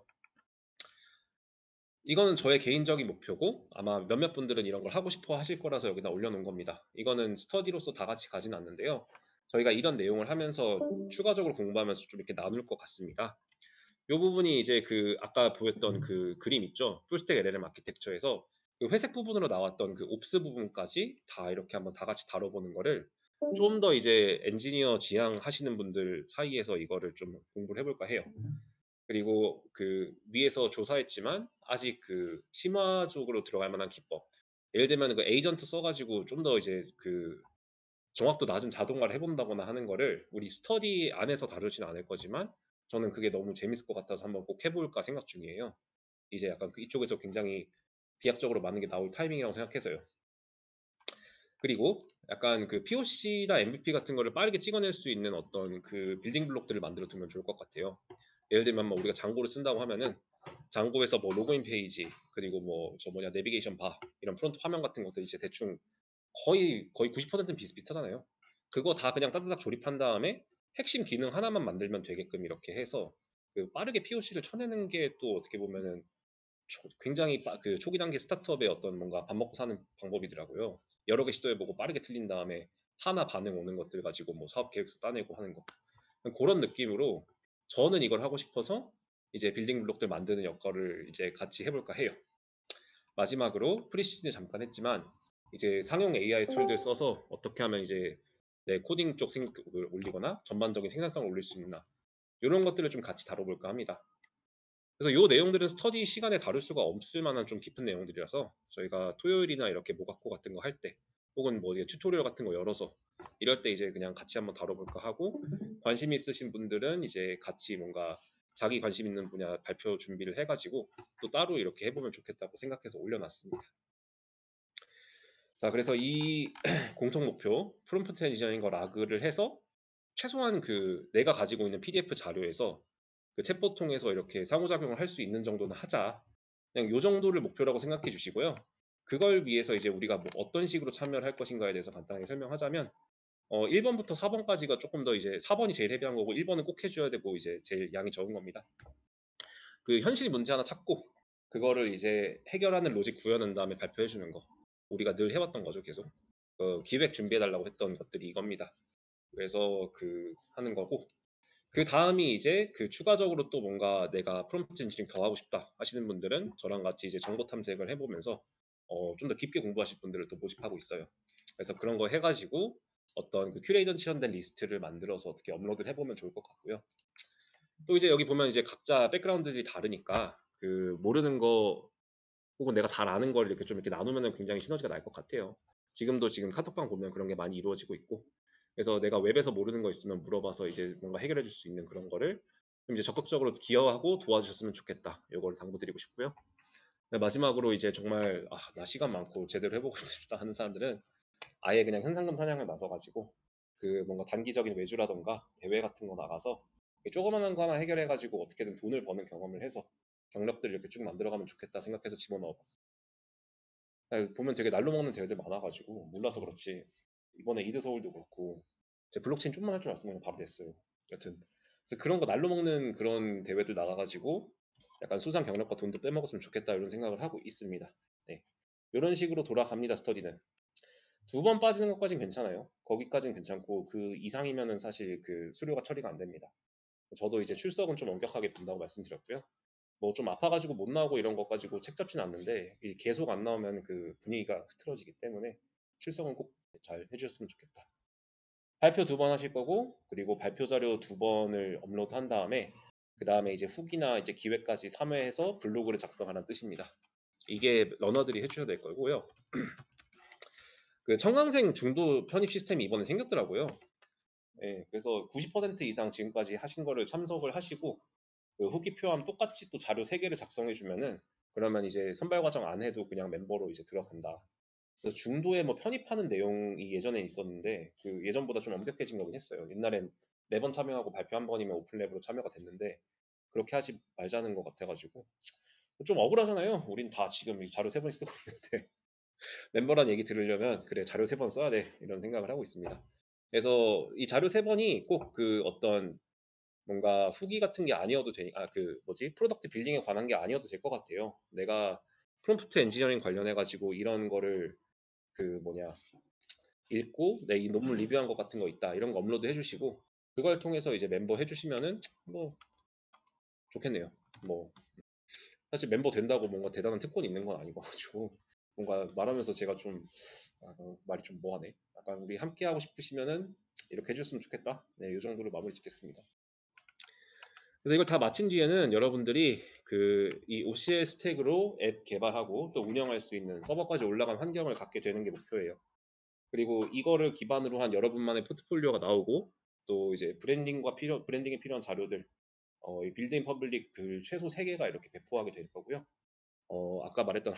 이거는 저의 개인적인 목표고 아마 몇몇 분들은 이런 걸 하고 싶어 하실 거라서 여기다 올려놓은 겁니다. 이거는 스터디로서 다 같이 가진 않는데요. 저희가 이런 내용을 하면서 추가적으로 공부하면서 좀 이렇게 나눌 것 같습니다. 이 부분이 이제 그 아까 보였던 그 그림 있죠? 풀스택 LLM 아키텍처에서 그 회색 부분으로 나왔던 그 옵스 부분까지 다 이렇게 한번 다 같이 다뤄보는 거를 좀 더 이제 엔지니어 지향 하시는 분들 사이에서 이거를 좀 공부를 해볼까 해요. 그리고 그 위에서 조사했지만 아직 그 심화적으로 들어갈 만한 기법. 예를 들면 그 에이전트 써가지고 좀 더 이제 그 정확도 낮은 자동화를 해본다거나 하는 거를 우리 스터디 안에서 다루진 않을 거지만 저는 그게 너무 재밌을 것 같아서 한번 꼭 해볼까 생각 중이에요. 이제 약간 이쪽에서 굉장히 비약적으로 많은 게 나올 타이밍이라고 생각해서요. 그리고 약간 그 POC나 MVP 같은 거를 빠르게 찍어낼 수 있는 어떤 그 빌딩 블록들을 만들어 두면 좋을 것 같아요. 예를 들면 뭐 우리가 장고를 쓴다고 하면은 장고에서 뭐 로그인 페이지 그리고 뭐 저 뭐냐 내비게이션 바 이런 프론트 화면 같은 것들 이제 대충 거의 90%는 비슷비슷하잖아요. 그거 다 그냥 따뜻하게 조립한 다음에 핵심 기능 하나만 만들면 되게끔 이렇게 해서 그 빠르게 POC를 쳐내는 게 또 어떻게 보면은 굉장히 그 초기 단계 스타트업의 어떤 뭔가 밥 먹고 사는 방법이더라고요. 여러 개 시도해보고 빠르게 틀린 다음에 하나 반응 오는 것들 가지고 뭐 사업 계획서 따내고 하는 거. 그런 느낌으로 저는 이걸 하고 싶어서 이제 빌딩 블록들 만드는 역할을 이제 같이 해볼까 해요. 마지막으로 프리시즌에 잠깐 했지만 이제 상용 AI 툴들 써서 어떻게 하면 이제 내 코딩 쪽 생각을 올리거나 전반적인 생산성을 올릴 수 있나 이런 것들을 좀 같이 다뤄볼까 합니다. 그래서 이 내용들은 스터디 시간에 다룰 수가 없을 만한 좀 깊은 내용들이라서 저희가 토요일이나 이렇게 모각코 같은 거 할 때 혹은 뭐 튜토리얼 같은 거 열어서 이럴 때 이제 그냥 같이 한번 다뤄볼까 하고 관심 있으신 분들은 이제 같이 뭔가 자기 관심 있는 분야 발표 준비를 해가지고 또 따로 이렇게 해보면 좋겠다고 생각해서 올려놨습니다. 자, 그래서 이 공통 목표 프롬프트 엔지니어링과 라그를 해서 최소한 그 내가 가지고 있는 PDF 자료에서 그 챗봇 통해서 이렇게 상호작용을 할 수 있는 정도는 하자. 그냥 요 정도를 목표라고 생각해 주시고요. 그걸 위해서 이제 우리가 뭐 어떤 식으로 참여를 할 것인가에 대해서 간단하게 설명하자면 1번부터 4번까지가 조금 더 이제 4번이 제일 헤비한 거고 1번은 꼭 해줘야 되고 이제 제일 양이 적은 겁니다. 그 현실 문제 하나 찾고 그거를 이제 해결하는 로직 구현한 다음에 발표해 주는 거. 우리가 늘 해왔던 거죠, 계속. 기획 준비해 달라고 했던 것들이 이겁니다. 그래서 그 하는 거고 그 다음이 이제 그 추가적으로 또 뭔가 내가 프롬프트 엔지니어링 더 하고 싶다 하시는 분들은 저랑 같이 이제 정보 탐색을 해보면서 좀 더 깊게 공부하실 분들을 또 모집하고 있어요. 그래서 그런 거 해가지고 어떤 그 큐레이션된 리스트를 만들어서 어떻게 업로드를 해보면 좋을 것 같고요. 또 이제 여기 보면 이제 각자 백그라운드들이 다르니까 그 모르는 거 혹은 내가 잘 아는 걸 이렇게 좀 이렇게 나누면 굉장히 시너지가 날 것 같아요. 지금 카톡방 보면 그런 게 많이 이루어지고 있고 그래서 내가 웹에서 모르는 거 있으면 물어봐서 이제 뭔가 해결해 줄 수 있는 그런 거를 좀 이제 적극적으로 기여하고 도와주셨으면 좋겠다. 요거를 당부드리고 싶고요. 마지막으로 이제 정말 나 시간 많고 제대로 해보고 싶다 하는 사람들은 아예 그냥 현상금 사냥을 나서가지고 그 뭔가 단기적인 외주라던가 대회 같은 거 나가서 조그마한 거 하나 해결해가지고 어떻게든 돈을 버는 경험을 해서 경력들을 이렇게 쭉 만들어가면 좋겠다 생각해서 집어넣어봤습니다. 보면 되게 날로 먹는 대회들 많아가지고 몰라서 그렇지 이번에 이드 서울도 그렇고 제 블록체인 좀만 할 줄 알았으면 바로 됐어요. 여튼 그래서 그런 거 날로 먹는 그런 대회들 나가가지고 약간 수상 경력과 돈도 빼먹었으면 좋겠다 이런 생각을 하고 있습니다. 네. 이런 식으로 돌아갑니다. 스터디는. 2번 빠지는 것까진 괜찮아요. 거기까진 괜찮고 그 이상이면은 사실 그 수료가 처리가 안 됩니다. 저도 이제 출석은 좀 엄격하게 본다고 말씀드렸고요. 뭐 좀 아파가지고 못 나오고 이런 것 가지고 책 잡지는 않는데 계속 안 나오면 그 분위기가 흐트러지기 때문에 출석은 꼭 잘 해주셨으면 좋겠다. 발표 2번 하실 거고 그리고 발표 자료 2번을 업로드한 다음에 그 다음에 이제 후기나 이제 기획까지 3회해서 블로그를 작성하라는 뜻입니다. 이게 러너들이 해주셔야 될 거고요. 그 청강생 중도 편입 시스템이 이번에 생겼더라고요. 예, 그래서 90% 이상 지금까지 하신 거를 참석을 하시고 그 후기 표함 똑같이 또 자료 3개를 작성해 주면은 그러면 이제 선발 과정 안 해도 그냥 멤버로 이제 들어간다. 그래서 중도에 뭐 편입하는 내용이 예전에 있었는데 그 예전보다 좀 엄격해진 거긴 했어요. 옛날엔 4번 참여하고 발표 1번이면 오픈랩으로 참여가 됐는데 그렇게 하지 말자는 것 같아가지고 좀 억울하잖아요. 우린 다 지금 이 자료 3번씩 쓰고 있는데 멤버란 얘기 들으려면 그래 자료 3번 써야 돼 이런 생각을 하고 있습니다. 그래서 이 자료 3번이 꼭 그 어떤 뭔가 후기 같은 게 아니어도 그 뭐지 프로덕트 빌딩에 관한 게 아니어도 될 것 같아요. 내가 프롬프트 엔지니어링 관련해 가지고 이런 거를 그 뭐냐 읽고 내 이 논문 리뷰한 것 같은 거 있다 이런 거 업로드 해주시고 그걸 통해서 이제 멤버 해주시면은 뭐 좋겠네요. 뭐 사실 멤버 된다고 뭔가 대단한 특권이 있는 건 아니고 가지고 뭔가 말하면서 제가 좀 말이 좀 뭐하네. 약간 우리 함께 하고 싶으시면은 이렇게 해줬으면 좋겠다. 네, 이 정도로 마무리 짓겠습니다. 그래서 이걸 다 마친 뒤에는 여러분들이 그 이 OCL 스택으로 앱 개발하고 또 운영할 수 있는 서버까지 올라간 환경을 갖게 되는 게 목표예요. 그리고 이거를 기반으로 한 여러분만의 포트폴리오가 나오고 또 이제 브랜딩에 필요한 자료들 이 빌드인 퍼블릭 글 최소 3개가 이렇게 배포하게 될 거고요. 아까 말했던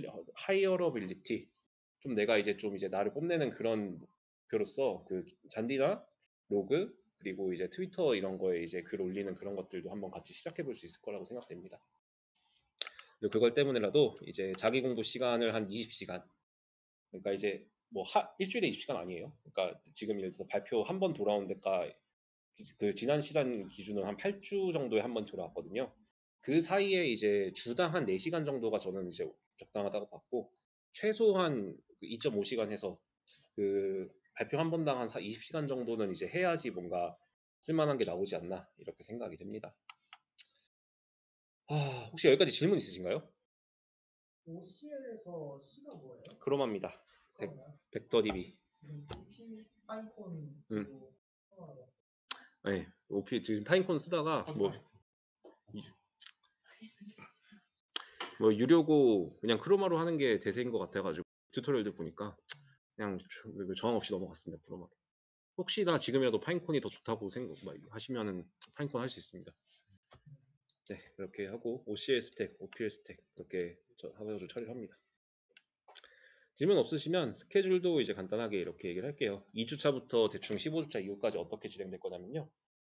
하이어러빌리티 좀 내가 이제 좀 이제 나를 뽐내는 그런 목표로서 그 잔디나 로그 그리고 이제 트위터 이런 거에 이제 글 올리는 그런 것들도 한번 같이 시작해 볼 수 있을 거라고 생각됩니다. 그리고 그걸 때문에라도 이제 자기 공부 시간을 한 20시간 그러니까 이제 뭐 일주일에 20시간 아니에요. 그러니까 지금 예를 들어서 발표 한 번 돌아온 데가 그 지난 시간 기준으로 한 8주 정도에 한 번 돌아왔거든요. 그 사이에 이제 주당 한 4시간 정도가 저는 이제 적당하다고 봤고 최소한 2.5시간 해서 그 발표 한 번당 한 20시간 정도는 이제 해야지 뭔가 쓸만한 게 나오지 않나 이렇게 생각이 됩니다. 혹시 여기까지 질문 있으신가요? OCL에서 C가 뭐예요? 크로마입니다. 벡터DB. DP 파이콘 음. 지도 네, OP 지금 파인콘 쓰다가 뭐 유료고 그냥 크로마로 하는 게 대세인 것 같아가지고 튜토리얼들 보니까 그냥 저항 없이 넘어갔습니다. 크로마로. 혹시나 지금이라도 파인콘이 더 좋다고 하시면은 파인콘 할 수 있습니다. 네, 그렇게 하고 OCL 스택, OPL 스택 이렇게 하셔서 처리를 합니다. 질문 없으시면 스케줄도 이제 간단하게 이렇게 얘기를 할게요. 2주차부터 대충 15주차 이후까지 어떻게 진행될 거냐면요.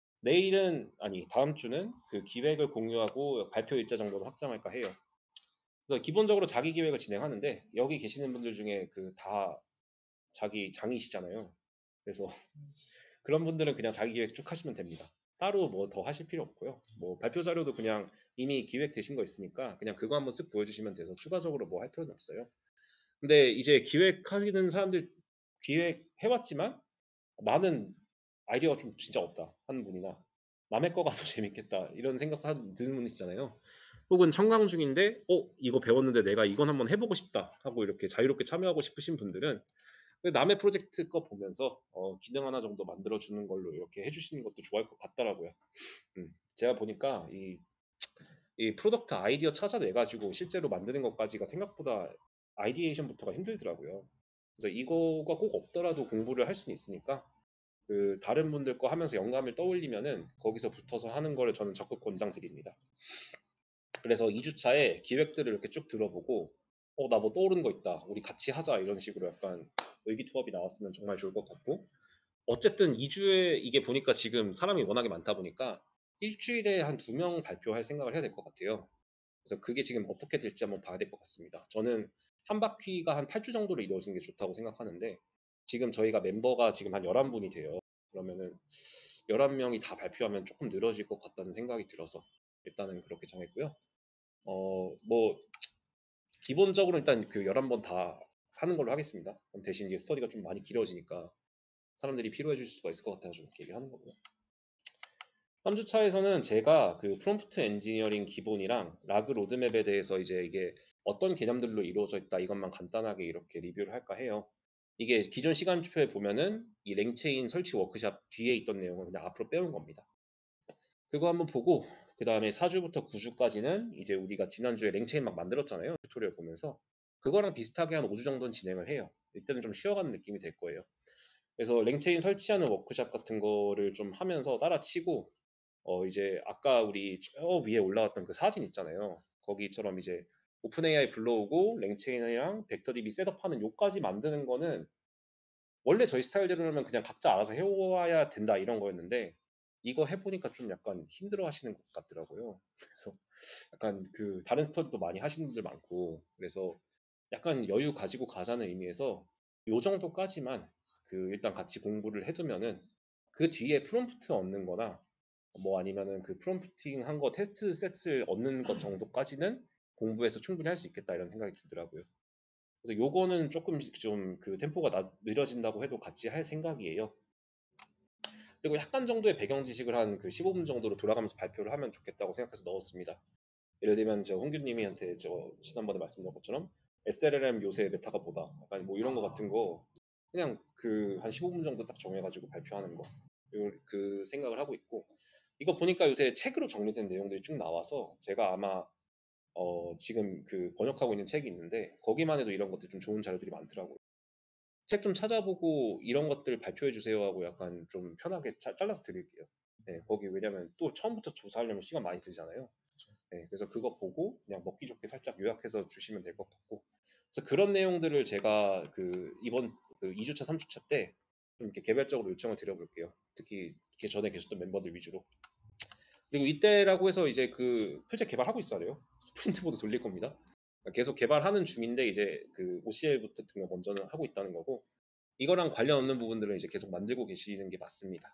다음 주는 그 기획을 공유하고 발표 일자 정도로 확정할까 해요. 그래서 기본적으로 자기 기획을 진행하는데 여기 계시는 분들 중에 그 다 자기 장이시잖아요. 그래서 그런 분들은 그냥 자기 기획 쭉 하시면 됩니다. 따로 뭐 더 하실 필요 없고요. 뭐 발표 자료도 그냥 이미 기획되신 거 있으니까 그냥 그거 한번 쓱 보여주시면 돼서 추가적으로 뭐 할 필요는 없어요. 근데 이제 기획하시는 사람들 기획해왔지만 많은 아이디어가 좀 진짜 없다 하는 분이나 남의 거가 더 재밌겠다 이런 생각 드는 분 있잖아요. 혹은 청강 중인데 이거 배웠는데 내가 이건 한번 해보고 싶다 하고 이렇게 자유롭게 참여하고 싶으신 분들은 남의 프로젝트 거 보면서 기능 하나 정도 만들어주는 걸로 이렇게 해주시는 것도 좋아할 것 같더라고요. 제가 보니까 이 프로덕트 아이디어 찾아내가지고 실제로 만드는 것까지가 생각보다 아이디에이션부터가 힘들더라고요. 그래서 이거가 꼭 없더라도 공부를 할 수는 있으니까 그 다른 분들 거 하면서 영감을 떠올리면은 거기서 붙어서 하는 거를 저는 적극 권장드립니다. 그래서 2주차에 기획들을 이렇게 쭉 들어보고 나 뭐 떠오르는 거 있다. 우리 같이 하자. 이런 식으로 약간 의기투합이 나왔으면 정말 좋을 것 같고 어쨌든 2주에 이게 보니까 지금 사람이 워낙에 많다 보니까 일주일에 한 2명 발표할 생각을 해야 될 것 같아요. 그래서 그게 지금 어떻게 될지 한번 봐야 될 것 같습니다. 저는 한 바퀴가 한 8주 정도로 이루어지는 게 좋다고 생각하는데 지금 저희가 멤버가 지금 한 11분이 돼요. 그러면은 11명이 다 발표하면 조금 늘어질 것 같다는 생각이 들어서 일단은 그렇게 정했고요. 뭐 기본적으로 일단 그 11번 다 하는 걸로 하겠습니다. 그럼 대신 이제 스터디가 좀 많이 길어지니까 사람들이 피로해 줄 수가 있을 것 같아서 이렇게 얘기하는 거고요. 3주차에서는 제가 그 프롬프트 엔지니어링 기본이랑 라그 로드맵에 대해서 이제 이게 어떤 개념들로 이루어져 있다 이것만 간단하게 이렇게 리뷰를 할까 해요. 이게 기존 시간표에 보면은 이 랭체인 설치 워크샵 뒤에 있던 내용을 그냥 앞으로 빼온 겁니다. 그거 한번 보고 그 다음에 4주부터 9주까지는 이제 우리가 지난주에 랭체인 막 만들었잖아요. 튜토리얼 보면서 그거랑 비슷하게 한 5주 정도는 진행을 해요. 이때는 좀 쉬어가는 느낌이 될 거예요. 그래서 랭체인 설치하는 워크샵 같은 거를 좀 하면서 따라치고 이제 아까 우리 저 위에 올라왔던 그 사진 있잖아요. 거기처럼 이제 오픈AI 불러오고 랭체인이랑 벡터DB 셋업하는 요까지 만드는 거는 원래 저희 스타일대로라면 그냥 각자 알아서 해와야 된다 이런 거였는데 이거 해보니까 좀 약간 힘들어 하시는 것 같더라고요. 그래서 약간 그 다른 스터디도 많이 하시는 분들 많고 그래서 약간 여유 가지고 가자는 의미에서 요 정도까지만 그 일단 같이 공부를 해두면은 그 뒤에 프롬프트 얻는 거나 뭐 아니면은 그 프롬프팅 한 거 테스트 셋을 얻는 것 정도까지는 공부해서 충분히 할 수 있겠다 이런 생각이 들더라고요. 그래서 요거는 조금 좀 그 템포가 느려진다고 해도 같이 할 생각이에요. 그리고 약간 정도의 배경 지식을 한 그 15분 정도로 돌아가면서 발표를 하면 좋겠다고 생각해서 넣었습니다. 예를 들면 저 홍규님한테 저 지난번에 말씀드린 것처럼 SLLM 요새 메타가 뭐다 약간 뭐 이런 거 같은 거 그냥 그 한 15분 정도 딱 정해가지고 발표하는 거 그 생각을 하고 있고 이거 보니까 요새 책으로 정리된 내용들이 쭉 나와서 제가 아마 지금 그 번역하고 있는 책이 있는데 거기만 해도 이런 것들 좀 좋은 자료들이 많더라고요. 책 좀 찾아보고 이런 것들 발표해 주세요 하고 약간 좀 편하게 잘라서 드릴게요. 네, 거기 왜냐면 또 처음부터 조사하려면 시간 많이 들잖아요. 네, 그래서 그거 보고 그냥 먹기 좋게 살짝 요약해서 주시면 될 것 같고. 그래서 그런 내용들을 제가 그 이번 그 2주차, 3주차 때 좀 이렇게 개별적으로 요청을 드려볼게요. 특히 이렇게 전에 계셨던 멤버들 위주로. 그리고 이때라고 해서 이제 그 표제 개발하고 있어야 돼요. 스프린트 보드 돌릴 겁니다. 그러니까 계속 개발하는 중인데 이제 그 OCL부터 같은 거 먼저는 하고 있다는 거고 이거랑 관련 없는 부분들은 이제 계속 만들고 계시는 게 맞습니다.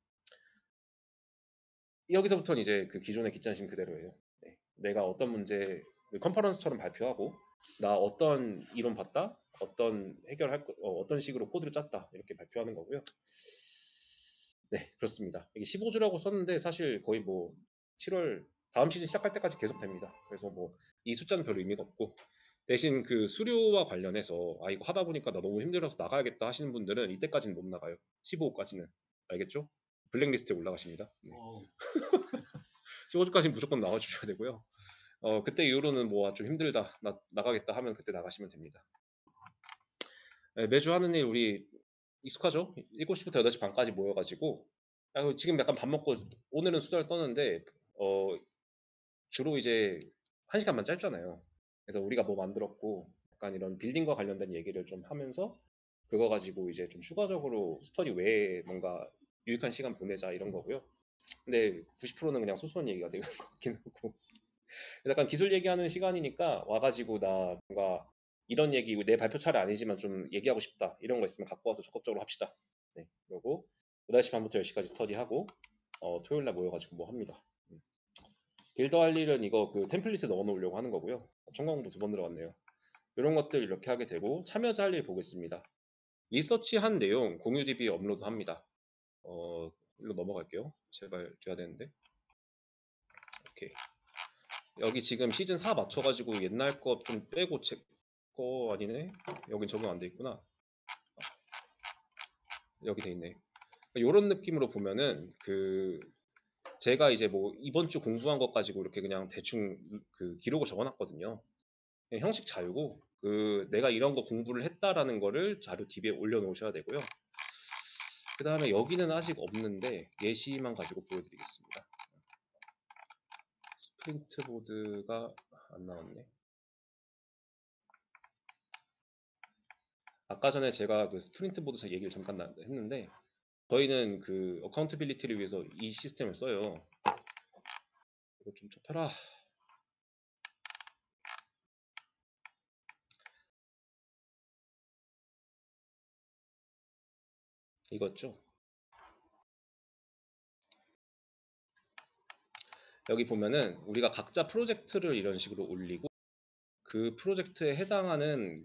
여기서부터는 이제 그 기존의 기짠심 그대로예요. 네. 내가 어떤 문제 컨퍼런스처럼 발표하고 나 어떤 이론 봤다, 어떤 해결할 거, 어떤 식으로 코드를 짰다 이렇게 발표하는 거고요. 네, 그렇습니다. 이게 15주라고 썼는데 사실 거의 뭐 7월 다음 시즌 시작할 때까지 계속 됩니다. 그래서 뭐 이 숫자는 별 의미가 없고 대신 그 수료와 관련해서 이거 하다 보니까 나 너무 힘들어서 나가야겠다 하시는 분들은 이때까지는 못 나가요. 15호까지는 알겠죠? 블랙리스트에 올라가십니다. 네. 15주까지는 무조건 나와주셔야 되고요. 그때 이후로는 뭐 좀 힘들다 나가겠다 하면 그때 나가시면 됩니다. 네, 매주 하는 일 우리 익숙하죠? 7시부터 8시 반까지 모여가지고 지금 약간 밥 먹고 오늘은 수다를 떠는데 주로 이제 1시간만 짧잖아요. 그래서 우리가 뭐 만들었고 약간 이런 빌딩과 관련된 얘기를 좀 하면서 그거 가지고 이제 좀 추가적으로 스터디 외에 뭔가 유익한 시간 보내자 이런 거고요. 근데 90%는 그냥 소소한 얘기가 되는 것 같긴 하고 약간 기술 얘기하는 시간이니까 와가지고 나 뭔가 이런 얘기 내 발표 차례 아니지만 좀 얘기하고 싶다 이런 거 있으면 갖고 와서 적극적으로 합시다. 네, 그리고 8시 반부터 10시까지 스터디하고 토요일날 모여가지고 뭐 합니다. 빌더 할 일은 이거 그 템플릿에 넣어 놓으려고 하는 거고요. 청광도 2번 들어갔네요. 이런 것들 이렇게 하게 되고 참여자 할 일 보겠습니다. 리서치 한 내용 공유 DB 업로드 합니다. 이거 넘어갈게요. 제발 돼야 되는데. 오케이. 여기 지금 시즌 4 맞춰가지고 옛날 거 좀 빼고 제 거 아니네? 여긴 적용 안 돼 있구나. 여기 돼 있네. 이런 느낌으로 보면은 그 제가 이제 뭐 이번 주 공부한 것 가지고 이렇게 그냥 대충 그 기록을 적어놨거든요. 형식 자유고 그 내가 이런 거 공부를 했다라는 거를 자료 DB에 올려놓으셔야 되고요. 그 다음에 여기는 아직 없는데 예시만 가지고 보여드리겠습니다. 스프린트 보드가 안 나왔네. 아까 전에 제가 그 스프린트 보드 얘기를 잠깐 했는데 저희는 그 어카운트빌리티를 위해서 이 시스템을 써요. 이거 좀 좁혀라. 이거죠. 여기 보면은 우리가 각자 프로젝트를 이런 식으로 올리고 그 프로젝트에 해당하는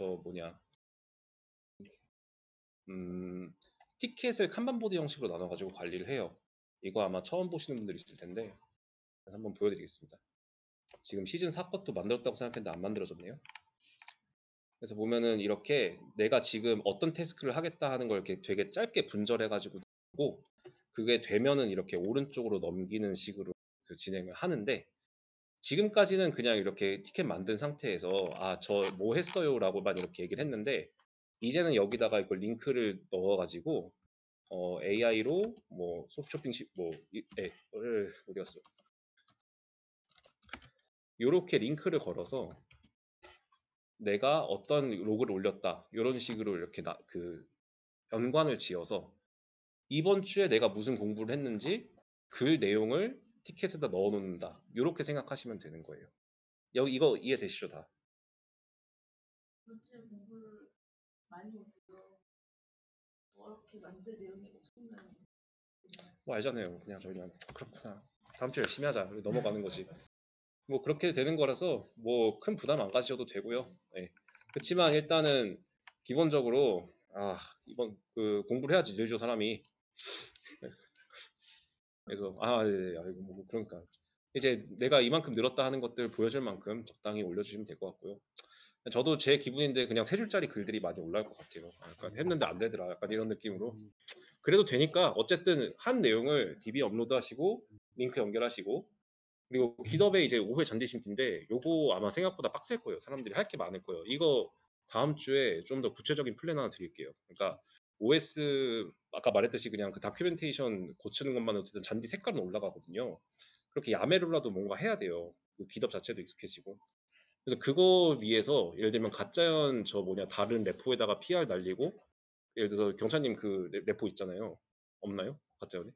티켓을 칸반보드 형식으로 나눠가지고 관리를 해요. 이거 아마 처음 보시는 분들 있을 텐데 한번 보여드리겠습니다. 지금 시즌 4 것도 만들었다고 생각했는데 안 만들어졌네요. 그래서 보면은 이렇게 내가 지금 어떤 태스크를 하겠다 하는 걸 이렇게 되게 짧게 분절해가지고 하고 그게 되면은 이렇게 오른쪽으로 넘기는 식으로 그 진행을 하는데 지금까지는 그냥 이렇게 티켓 만든 상태에서 아, 저 뭐 했어요 라고만 이렇게 얘기를 했는데 이제는 여기다가 이걸 링크를 넣어가지고 AI로 뭐 쇼핑 어디 갔어? 요렇게 링크를 걸어서 내가 어떤 로그를 올렸다 이런 식으로 이렇게 연관을 지어서 이번 주에 내가 무슨 공부를 했는지 그 내용을 티켓에다 넣어 놓는다 이렇게 생각하시면 되는 거예요. 이거 이해되시죠 다? 며칠 공부를 많이 못해서 어렵게 만들 내용이 없으면 뭐 알잖아요. 그냥 저희는 그렇구나. 다음 주에 열심히 하자. 넘어가는 거지. 뭐 그렇게 되는 거라서 뭐 큰 부담 안 가지셔도 되고요. 네. 그렇지만 일단은 기본적으로 이번 그 공부를 해야지 늘죠 사람이. 네. 그래서 네. 아이고 뭐 그러니까 이제 내가 이만큼 늘었다 하는 것들 보여줄 만큼 적당히 올려주시면 될 것 같고요. 저도 제 기분인데 그냥 세 줄짜리 글들이 많이 올라올 것 같아요. 약간 했는데 안 되더라. 약간 이런 느낌으로. 그래도 되니까 어쨌든 한 내용을 DB 업로드하시고 링크 연결하시고 그리고 깃업에 이제 5회 잔디 심기인데 요거 아마 생각보다 빡셀 거예요. 사람들이 할 게 많을 거예요. 이거 다음 주에 좀 더 구체적인 플랜 하나 드릴게요. 그러니까 OS 아까 말했듯이 그냥 그 다큐멘테이션 고치는 것만으로도 일단 잔디 색깔은 올라가거든요. 그렇게 야매로라도 뭔가 해야 돼요. 그 깃업 자체도 익숙해지고. 그래서 그거 위해서 예를 들면 가짜연 다른 레포에다가 PR 날리고 예를 들어서 경찰님 그 레포 있잖아요. 없나요? 가짜연에?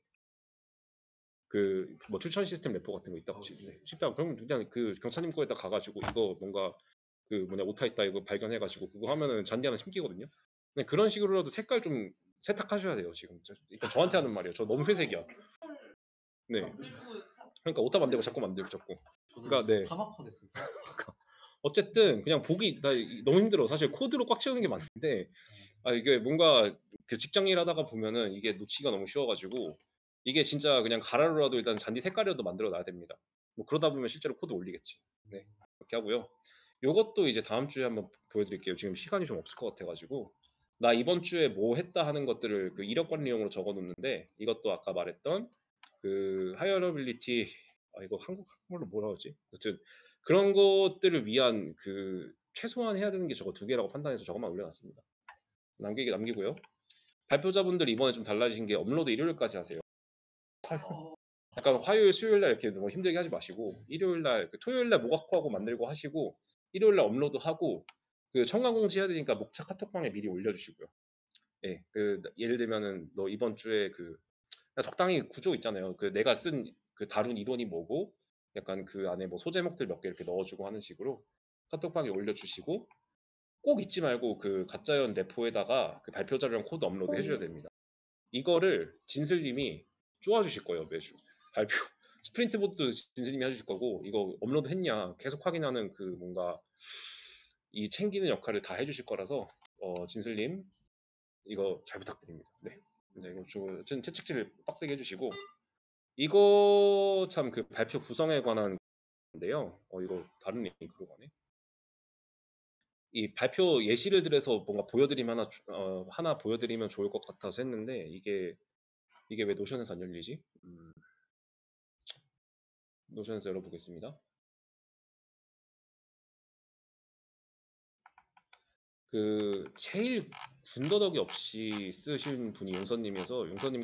그 뭐 추천 시스템 레포 같은 거 있다고 싶다. 그럼 그냥 그 경찰님 거에다 가가지고 이거 뭔가 오타 있다 이거 발견해가지고 그거 하면은 잔디 하나 심기거든요. 그냥 그런 식으로라도 색깔 좀 세탁하셔야 돼요. 지금 이건 저한테 하는 말이에요. 저 너무 회색이야. 네. 그러니까 오타 만들고 자꾸 만들고 자꾸. 그러니까 네. 사막화 됐어요. 어쨌든 그냥 보기 너무 힘들어. 사실 코드로 꽉 채우는 게 맞는데 이게 뭔가 그 직장 일 하다가 보면은 이게 놓치기가 너무 쉬워가지고 이게 진짜 그냥 가라로라도 일단 잔디 색깔이라도 만들어 놔야 됩니다. 뭐 그러다 보면 실제로 코드 올리겠지. 네. 그렇게 하고요. 요것도 이제 다음 주에 한번 보여드릴게요. 지금 시간이 좀 없을 것 같아가지고 나 이번 주에 뭐 했다 하는 것들을 그 이력 관리용으로 적어 놓는데 이것도 아까 말했던 그 하이어러빌리티 이거 한국말로 뭐라 하지? 어쨌든 그런 것들을 위한 그 최소한 해야 되는 게 저거 2개라고 판단해서 저것만 올려놨습니다. 남기고요. 발표자분들 이번에 좀 달라진 게 업로드 일요일까지 하세요. 약간 화요일, 수요일 날 이렇게 너무 힘들게 하지 마시고 일요일 날, 토요일 날 모각하고 만들고 하시고 일요일 날 업로드하고 그 청강 공지 해야 되니까 목차 카톡방에 미리 올려주시고요. 예, 예를 들면은 너 이번 주에 적당히 구조 있잖아요. 내가 쓴 다룬 이론이 뭐고 약간 그 안에 뭐 소제목들 몇 개 이렇게 넣어주고 하는 식으로 카톡방에 올려주시고 꼭 잊지 말고 그 가짜연 레포에다가 그 발표 자료랑 코드 업로드 해줘야 됩니다. 이거를 진슬님이 쪼아주실 거예요 매주 발표 스프린트 보드 진슬님이 해주실 거고 이거 업로드 했냐 계속 확인하는 뭔가 이 챙기는 역할을 다 해주실 거라서 진슬님 이거 잘 부탁드립니다. 네, 이거 채찍질 빡세게 해주시고 이거 참 그 발표 구성에 관한 건데요. 이거 다른 링크로 가네. 이 발표 예시를 들어서 뭔가 보여드리면 하나 보여드리면 좋을 것 같아서 했는데 이게 왜 노션에서 안 열리지? 노션에서 열어보겠습니다. 제일 군더더기 없이 쓰신 분이 용선님이어서 용선님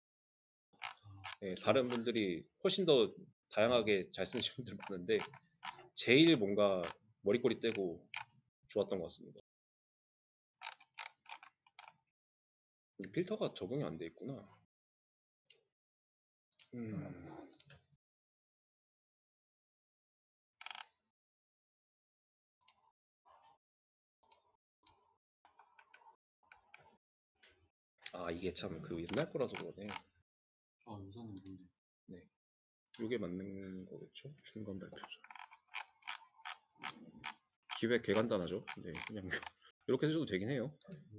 다른 분들이 훨씬 더 다양하게 잘 쓰신 분들 많은데 제일 뭔가 머리꼬리 떼고 좋았던 것 같습니다. 필터가 적용이 안 돼 있구나. 아 이게 참 그 옛날 거라서 그러네. 아 우선은 뭔데? 이게 맞는 거겠죠? 중간 발표자. 기획 개 간단하죠? 네, 그냥 이렇게 해줘도 되긴 해요.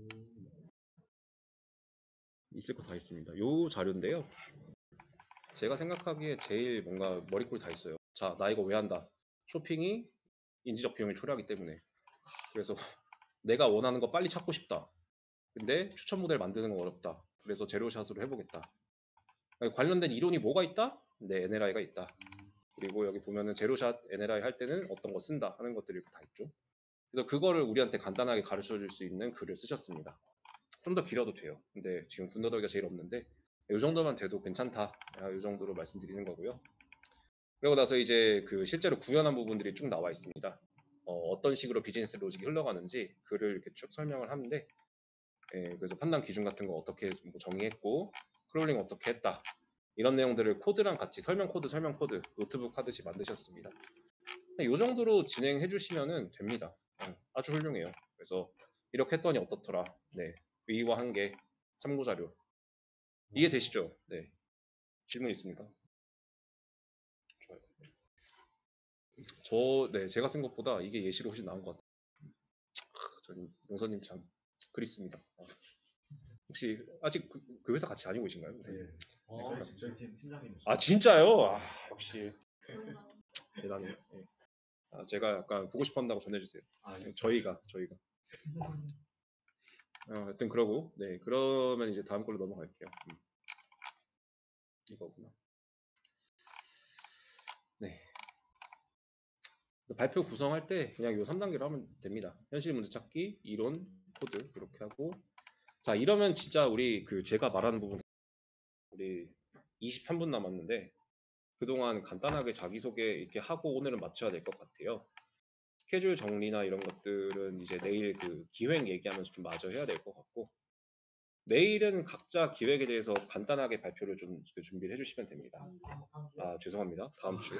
있을 거 다 있습니다. 요 자료인데요. 제가 생각하기에 제일 뭔가 머리꼴 다 있어요. 자, 나 이거 왜 한다? 쇼핑이 인지적 비용이 초래하기 때문에. 그래서 내가 원하는 거 빨리 찾고 싶다. 근데 추천 모델 만드는 건 어렵다. 그래서 제로샷으로 해보겠다. 관련된 이론이 뭐가 있다? 네, NLI가 있다. 그리고 여기 보면은 제로샷 NLI 할 때는 어떤 거 쓴다 하는 것들이 다 있죠. 그래서 그거를 우리한테 간단하게 가르쳐 줄 수 있는 글을 쓰셨습니다. 좀 더 길어도 돼요. 근데 지금 군더더기가 제일 없는데 이 정도만 돼도 괜찮다. 이 정도로 말씀드리는 거고요. 그리고 나서 이제 그 실제로 구현한 부분들이 쭉 나와 있습니다. 어떤 식으로 비즈니스 로직이 흘러가는지 글을 이렇게 쭉 설명을 하는데 그래서 판단 기준 같은 거 어떻게 뭐 정의했고 크롤링 어떻게 했다 이런 내용들을 코드랑 같이 설명 코드 노트북 하듯이 만드셨습니다. 이 정도로 진행해 주시면은 됩니다. 아주 훌륭해요. 그래서 이렇게 했더니 어떻더라. 네, 의의와 한계 참고 자료 이해되시죠? 네. 질문 있습니까? 좋아요. 네, 제가 쓴 것보다 이게 예시로 훨씬 나은 것 같아요. 전 용서님 참 그립습니다. 혹시 아직 그 회사 같이 다니고 계신가요? 네. 저희 팀 팀장님이시죠. 아 진짜요? 역시 대단해요. 네. 제가 약간 보고 싶었다고 전해주세요. 저희가 하여튼 그러고 네 그러면 이제 다음 걸로 넘어갈게요. 이거구나. 네. 발표 구성할 때 그냥 요 3단계로 하면 됩니다. 현실 문제 찾기, 이론, 코드 이렇게 하고 자 이러면 진짜 우리 그 제가 말하는 부분 우리 23분 남았는데 그동안 간단하게 자기소개 이렇게 하고 오늘은 마쳐야 될 것 같아요. 스케줄 정리나 이런 것들은 이제 내일 그 기획 얘기하면서 좀 마저 해야 될 것 같고 내일은 각자 기획에 대해서 간단하게 발표를 좀 준비를 해주시면 됩니다. 아 죄송합니다. 다음 주.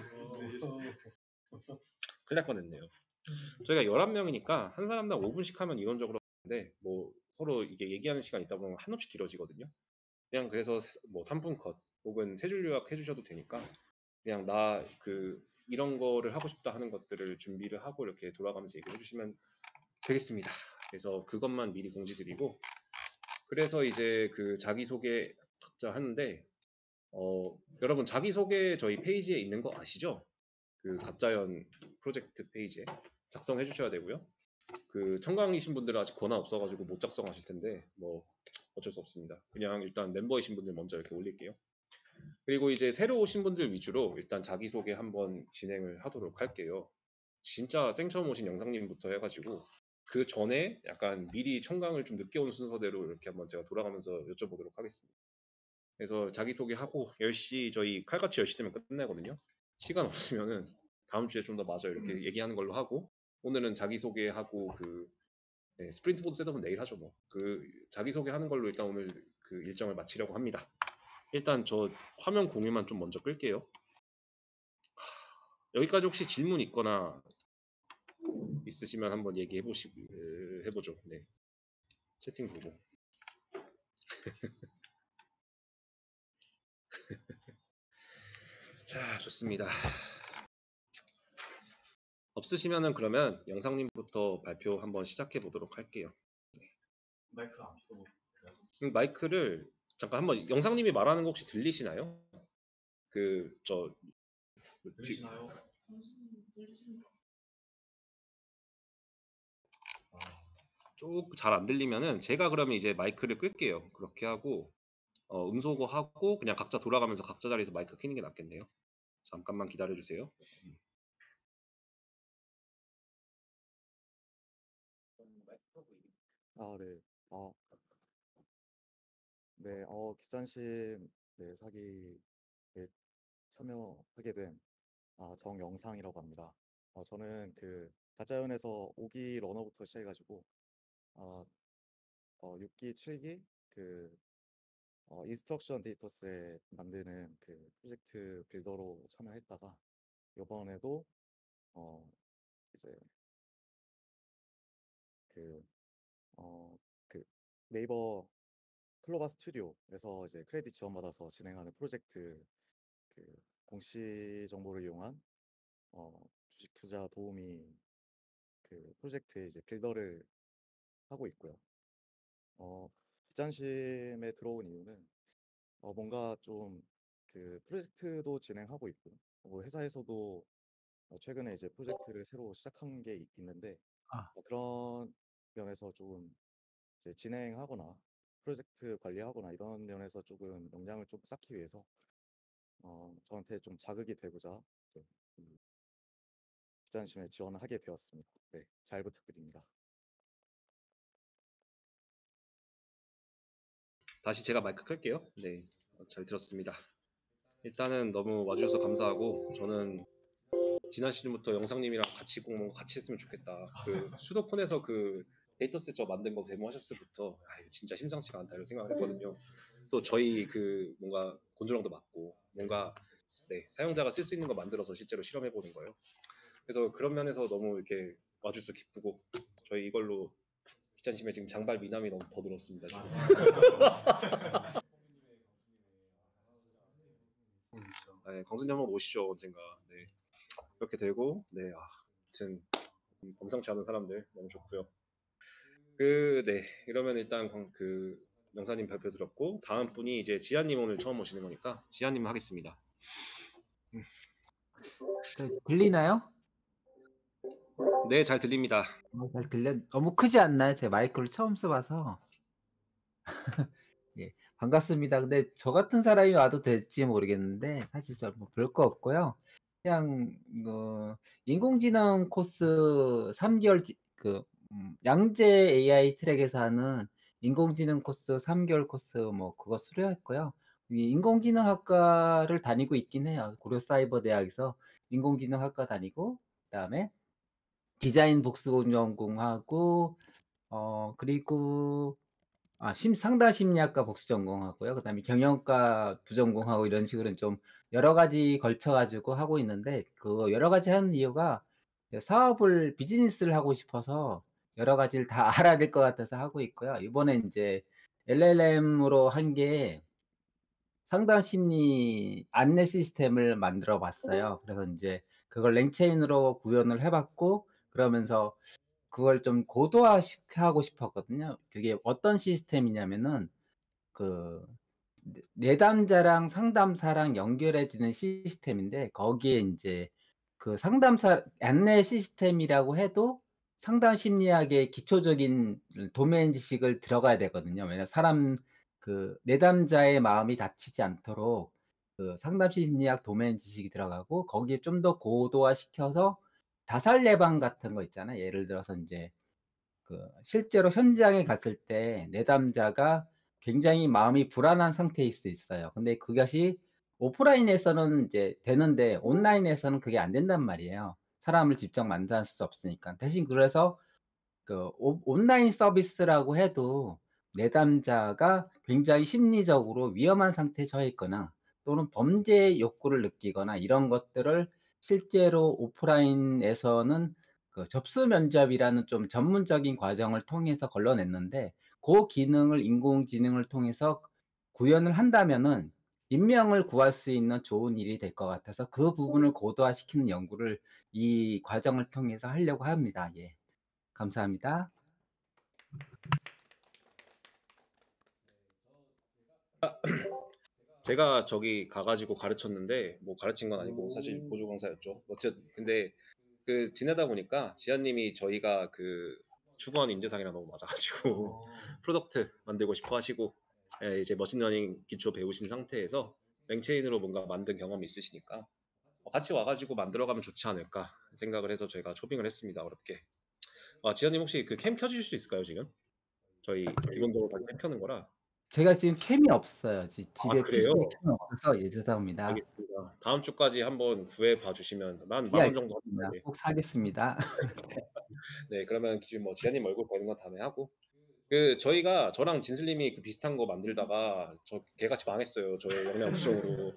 큰일 날 뻔했네요. 저희가 11명이니까 한 사람당 5분씩 하면 이론적으로 하는데 뭐 서로 이게 얘기하는 시간 있다 보면 한없이 길어지거든요. 그냥 그래서 뭐 3분 컷 혹은 세 줄 요약 해주셔도 되니까 그냥 나 그 이런 거를 하고 싶다 하는 것들을 준비를 하고 이렇게 돌아가면서 얘기해 주시면 되겠습니다. 그래서 그것만 미리 공지드리고 그래서 이제 그 자기소개 각자 하는데 여러분 자기소개 저희 페이지에 있는 거 아시죠? 그 가짜연 프로젝트 페이지에 작성해 주셔야 되고요. 그 청강이신 분들은 아직 권한 없어가지고 못 작성하실 텐데 뭐 어쩔 수 없습니다. 그냥 일단 멤버이신 분들 먼저 이렇게 올릴게요. 그리고 이제 새로 오신 분들 위주로 일단 자기소개 한번 진행을 하도록 할게요. 진짜 생처음 오신 영상님부터 해가지고 그 전에 약간 미리 청강을 좀 늦게 온 순서대로 이렇게 한번 제가 돌아가면서 여쭤보도록 하겠습니다. 그래서 자기소개하고 10시 저희 칼같이 10시 되면 끝나거든요. 시간 없으면은 다음 주에 좀 더 마저 이렇게 얘기하는 걸로 하고 오늘은 자기소개하고 그 스프린트 보드 셋업은 내일 하죠 뭐. 그 자기소개하는 걸로 일단 오늘 그 일정을 마치려고 합니다. 일단 저 화면 공유만 좀 먼저 끌게요. 여기까지 혹시 질문 있거나 있으시면 한번 얘기해 해보죠. 네. 채팅 보고. 자, 좋습니다. 없으시면은 그러면 영상님부터 발표 한번 시작해 보도록 할게요. 마이크 안 켜고. 마이크를 잠깐 한번 영상님이 말하는 거 혹시 들리시나요? 들리시나요? 쭉 잘 안 들리면은 제가 그러면 이제 마이크를 끌게요. 그렇게 하고 음소거 하고 그냥 각자 돌아가면서 각자 자리에서 마이크 켜는 게 낫겠네요. 잠깐만 기다려 주세요. 네. 네, 기자님, 네, 사기에 참여하게 된 정영상이라고 합니다. 저는 그 가짜연에서 5기 러너부터 시작해가지고 6기, 7기 그 인스트럭션 데이터셋 만드는 그 프로젝트 빌더로 참여했다가 이번에도 이제 그, 그 네이버 클로바 스튜디오에서 이제 크레딧 지원받아서 진행하는 프로젝트 그 공시 정보를 이용한 주식 투자 도우미 그 프로젝트의 이제 빌더를 하고 있고요. 빗잔심에 들어온 이유는 뭔가 좀 그 프로젝트도 진행하고 있고 뭐 회사에서도 최근에 이제 프로젝트를 새로 시작한 게 있는데 그런 면에서 조금 이제 진행하거나 프로젝트 관리하거나 이런 면에서 조금 역량을 좀 쌓기 위해서 저한테 좀 자극이 되고자 네, 빗잔심에 지원을 하게 되었습니다. 네, 잘 부탁드립니다. 다시 제가 마이크 끌게요. 네, 잘 들었습니다. 일단은 너무 와주셔서 감사하고 저는 지난 시즌부터 영상님이랑 같이 공모 같이 했으면 좋겠다. 그 수도폰에서 그 데이터 셋저 만든 거 데모하셨을 때부터 이거 진짜 심상치가 않다 이런 생각을 했거든요. 또 저희 그 뭔가 곤조랑도 맞고 뭔가 네, 사용자가 쓸 수 있는 거 만들어서 실제로 실험해 보는 거예요. 그래서 그런 면에서 너무 이렇게 와주셔서 기쁘고 저희 이걸로 빗잔심에 지금 장발 미남이 너무 더 늘었습니다. 지금. 네, 광순이 한번 오시죠 언젠가. 네, 그렇게 되고 네, 아무튼 범상치 않은 사람들 너무 좋고요. 네, 이러면 일단 그 영사님 발표 들었고 다음 분이 이제 지한님 오늘 처음 오시는 거니까 지한님 하겠습니다. 들리나요? 네, 잘 들립니다. 잘 들려. 너무 크지 않나요? 제 마이크를 처음 써봐서. 예, 반갑습니다. 근데 저 같은 사람이 와도 될지 모르겠는데 사실 저 뭐 별거 없고요. 그냥 인공지능 코스 3개월 양재 AI 트랙에서 하는 인공지능 코스 3개월 코스 뭐 그거 수료했고요. 이 인공지능학과를 다니고 있긴 해요. 고려사이버대학에서 인공지능학과 다니고 그다음에 디자인 복수 전공하고 그리고 상담 심리학과 복수 전공하고요. 그다음에 경영과 부전공하고 이런 식으로 좀 여러 가지 걸쳐 가지고 하고 있는데 그 여러 가지 하는 이유가 비즈니스를 하고 싶어서 여러 가지를 다 알아야 될 것 같아서 하고 있고요. 이번에 이제 LLM으로 한 게 상담 심리 안내 시스템을 만들어 봤어요. 그래서 이제 그걸 랭체인으로 구현을 해 봤고 그러면서 그걸 좀 고도화하고 싶었거든요. 그게 어떤 시스템이냐면은 그 내담자랑 상담사랑 연결해주는 시스템인데 거기에 이제 그 상담사 안내 시스템이라고 해도 상담 심리학의 기초적인 도메인 지식을 들어가야 되거든요. 왜냐면 사람 그 내담자의 마음이 다치지 않도록 그 상담 심리학 도메인 지식이 들어가고 거기에 좀 더 고도화 시켜서 자살 예방 같은 거 있잖아요. 예를 들어서 이제 그 실제로 현장에 갔을 때 내담자가 굉장히 마음이 불안한 상태일 수 있어요. 근데 그것이 오프라인에서는 이제 되는데 온라인에서는 그게 안 된단 말이에요. 사람을 직접 만날 수 없으니까. 대신 그래서 그 온라인 서비스라고 해도 내담자가 굉장히 심리적으로 위험한 상태에 처해 있거나 또는 범죄 욕구를 느끼거나 이런 것들을 실제로 오프라인에서는 그 접수 면접이라는 좀 전문적인 과정을 통해서 걸러냈는데 그 기능을 인공지능을 통해서 구현을 한다면은 인명을 구할 수 있는 좋은 일이 될 것 같아서 그 부분을 고도화시키는 연구를 이 과정을 통해서 하려고 합니다. 예. 감사합니다. 제가 저기 가가지고 가르쳤는데 뭐 가르친 건 아니고 사실 보조 강사였죠. 어쨌든 근데 그 지내다 보니까 지한님이 저희가 그 추구하는 인재상이랑 너무 맞아가지고 프로덕트 만들고 싶어 하시고 이제 머신러닝 기초 배우신 상태에서 랭체인으로 뭔가 만든 경험이 있으시니까 같이 와가지고 만들어가면 좋지 않을까 생각을 해서 저희가 초빙을 했습니다. 어렵게. 지한님 혹시 그 캠 켜주실 수 있을까요 지금? 저희 기본적으로 다 캠 켜는 거라. 제가 지금 캠이 없어요. 집에 그래요? PC에 캠이 없어서 예, 죄송합니다. 알겠습니다. 다음 주까지 한번 구해 봐주시면 예, 10,000원 정도 알겠습니다. 합니다. 꼭 사겠습니다. 네, 그러면 지금 뭐 지한님 얼굴 보이는 건 다음에 하고 저희가 저랑 진슬님이 그 비슷한 거 만들다가 저 개같이 망했어요. 저의 역량 부족으로.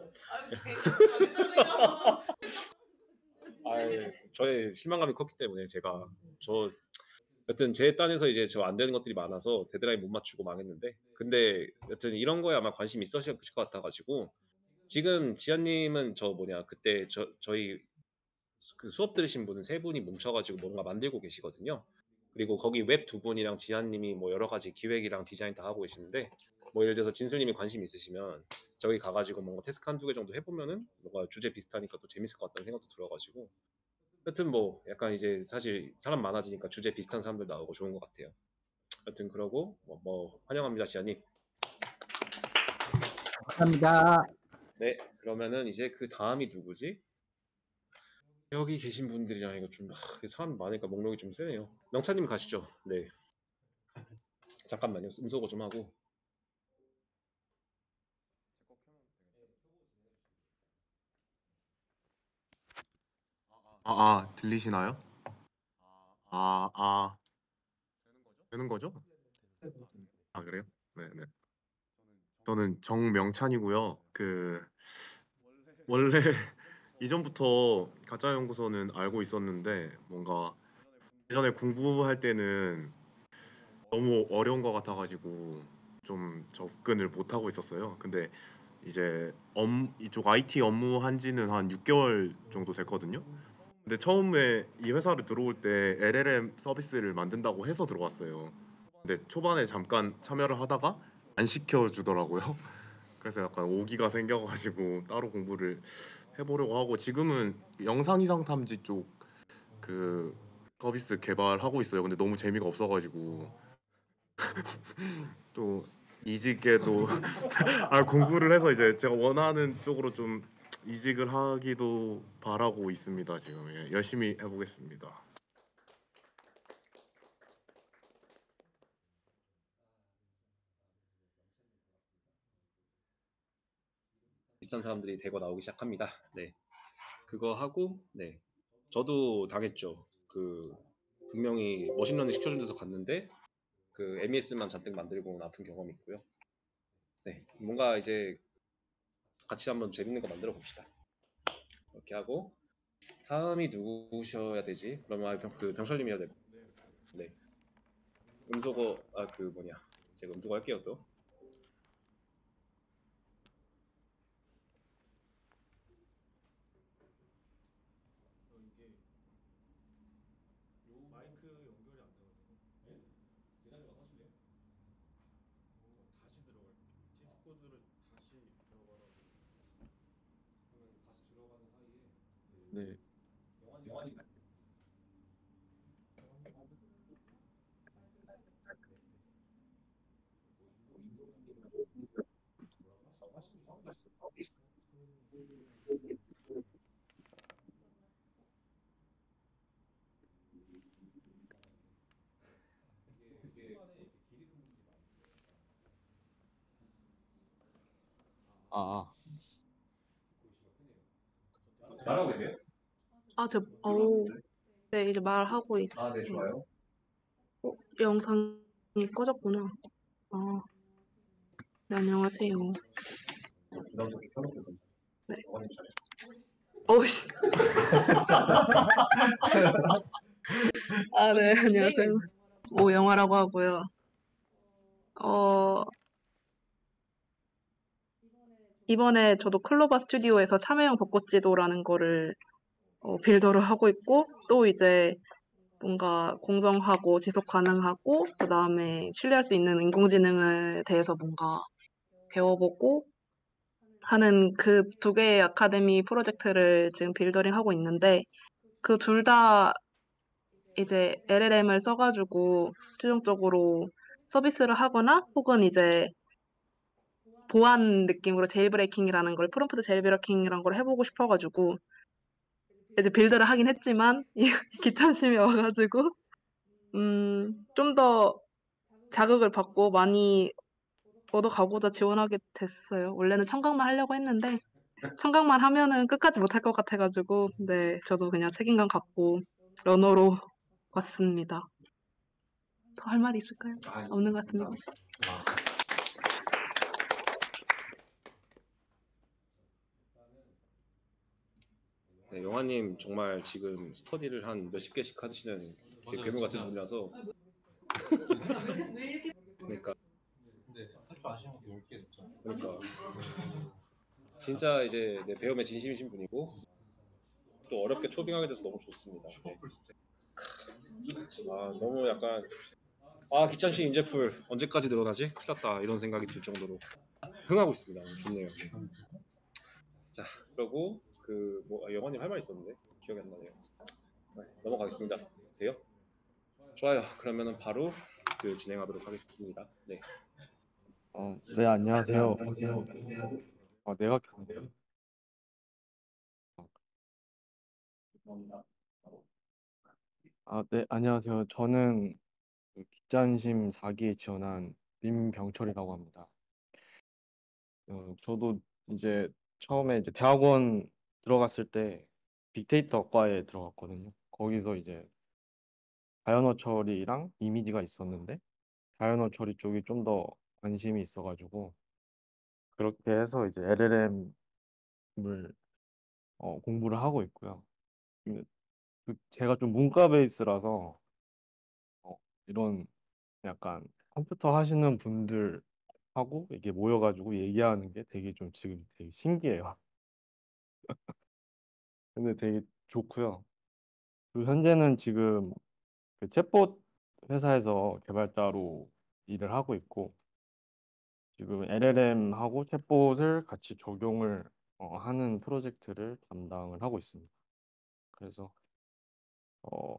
저의 실망감이 컸기 때문에 제가 여튼 제 딴에서 이제 저 안 되는 것들이 많아서 데드라인 못 맞추고 망했는데, 근데 여튼 이런 거에 아마 관심 있으실 것 같아가지고 지금 지한님은 저 뭐냐 그때 저희 그 수업 들으신 분은 세 분이 뭉쳐가지고 뭔가 만들고 계시거든요. 그리고 거기 웹 두 분이랑 지한님이 뭐 여러 가지 기획이랑 디자인 다 하고 계시는데, 뭐 예를 들어서 진슬님이 관심 있으시면 저기 가가지고 뭔가 태스크 한두 개 정도 해보면은 뭔가 주제 비슷하니까 또 재밌을 것 같다는 생각도 들어가지고, 여튼 뭐 약간 이제 사실 사람 많아지니까 주제 비슷한 사람들 나오고 좋은 것 같아요. 여튼 그러고 뭐 환영합니다, 지한님. 감사합니다. 네, 그러면은 이제 그 다음이 누구지? 여기 계신 분들이랑 이거 좀 사람 많으니까 목록이 좀 세네요. 명차님 가시죠. 네. 잠깐만요. 음소거 좀 하고. 들리시나요? 되는 거죠? 아, 그래요? 네네. 저는 정명찬이고요. 원래 이전부터 가짜 연구소는 알고 있었는데 뭔가 예전에 공부할 때는 너무 어려운 것 같아가지고 좀 접근을 못 하고 있었어요. 근데 이제 이쪽 IT 업무 한 지는 한 6개월 정도 됐거든요. 근데 처음에 이 회사를 들어올 때 LLM 서비스를 만든다고 해서 들어왔어요. 근데 초반에 잠깐 참여를 하다가 안 시켜주더라고요. 그래서 약간 오기가 생겨가지고 따로 공부를 해보려고 하고, 지금은 영상 이상 탐지 쪽 그 서비스 개발하고 있어요. 근데 너무 재미가 없어가지고 또 이직에도 공부를 해서 이제 제가 원하는 쪽으로 좀 이직을 하기도 바라고 있습니다. 지금 열심히 해보겠습니다. 비슷한 사람들이 대거 나오기 시작합니다. 네. 그거 하고, 네. 저도 당했죠. 분명히 머신러닝 시켜준 데서 갔는데 MES만 잔뜩 만들고 아픈 경험이 있고요. 네. 뭔가 이제 같이 한번 재밌는 거 만들어 봅시다. 이렇게 하고, 다음이 누구셔야 되지? 그러면 병철님이어야 돼. 네. 음소거 제가 음소거 할게요 또. 마이크 연결이 안 되거든요. 네? 계단에 와서 하실래요? 다시 들어갈게요. 디스코드를 다시 들어가라고. 그러면 다시 들어가는 사이에 네. 영환이 말하고 계세요? 네, 이제 말하고 있어요. 네, 좋아요. 영상이 꺼졌구나. 네, 안녕하세요. 부담스럽게 켜놓고서. 네. 영환님 잘해. 어우씨. 네, 안녕하세요. 오영화라고 하고요. 이번에 저도 클로바 스튜디오에서 참여형 벚꽃 지도라는 거를 빌더를 하고 있고, 또 이제 뭔가 공정하고 지속 가능하고 그 다음에 신뢰할 수 있는 인공지능에 대해서 뭔가 배워보고 하는 그 두 개의 아카데미 프로젝트를 지금 빌더링 하고 있는데, 그 둘 다 이제 LLM을 써가지고 최종적으로 서비스를 하거나 혹은 이제 보안 느낌으로 제일브레이킹이라는 걸, 프롬프트 제일브레이킹이라는 걸 해보고 싶어가지고 이제 빌드를 하긴 했지만 귀찮심이 와가지고 좀 더 자극을 받고 많이 얻어가고자 지원하게 됐어요. 원래는 청각만 하려고 했는데 청각만 하면은 끝까지 못할 것 같아가지고, 네, 저도 그냥 책임감 갖고 러너로 왔습니다. 더 할 말이 있을까요? 없는 것 같습니다. 네, 영환님 정말 지금 스터디를 한 몇십 개씩 하시는 되게 괴물 같은 분이라서. 왜 이렇게 그러니까 근데 할 줄 아시는 것도 10개 됐잖아요. 그러니까 진짜 이제 내 배움에 진심이신 분이고 또 어렵게 초빙하게 돼서 너무 좋습니다. 네. 아 너무 약간 기찬씨 인재풀 언제까지 늘어나지? 큰일 났다 이런 생각이 들 정도로 흥하고 있습니다. 좋네요. 자 그리고 영화님 할 말 있었는데 기억이 안 나네요. 네, 넘어가겠습니다. 돼요? 좋아요. 그러면은 바로 진행하도록 하겠습니다. 네. 네, 안녕하세요. 내가 켰네요. 네, 안녕하세요. 저는 기짠심 4기에 지원한 민병철이라고 합니다. 저도 이제 처음에 이제 대학원 들어갔을 때 빅데이터과에 들어갔거든요. 거기서 이제 자연어 처리랑 이미지가 있었는데 자연어 처리 쪽이 좀 더 관심이 있어가지고 그렇게 해서 이제 LLM을 공부를 하고 있고요. 제가 좀 문과 베이스라서 이런 약간 컴퓨터 하시는 분들하고 이게 모여가지고 얘기하는 게 되게 좀 지금 되게 신기해요. 근데 되게 좋고요. 현재는 지금 그 챗봇 회사에서 개발자로 일을 하고 있고 지금 LLM하고 챗봇을 같이 적용을 하는 프로젝트를 담당을 하고 있습니다. 그래서 어,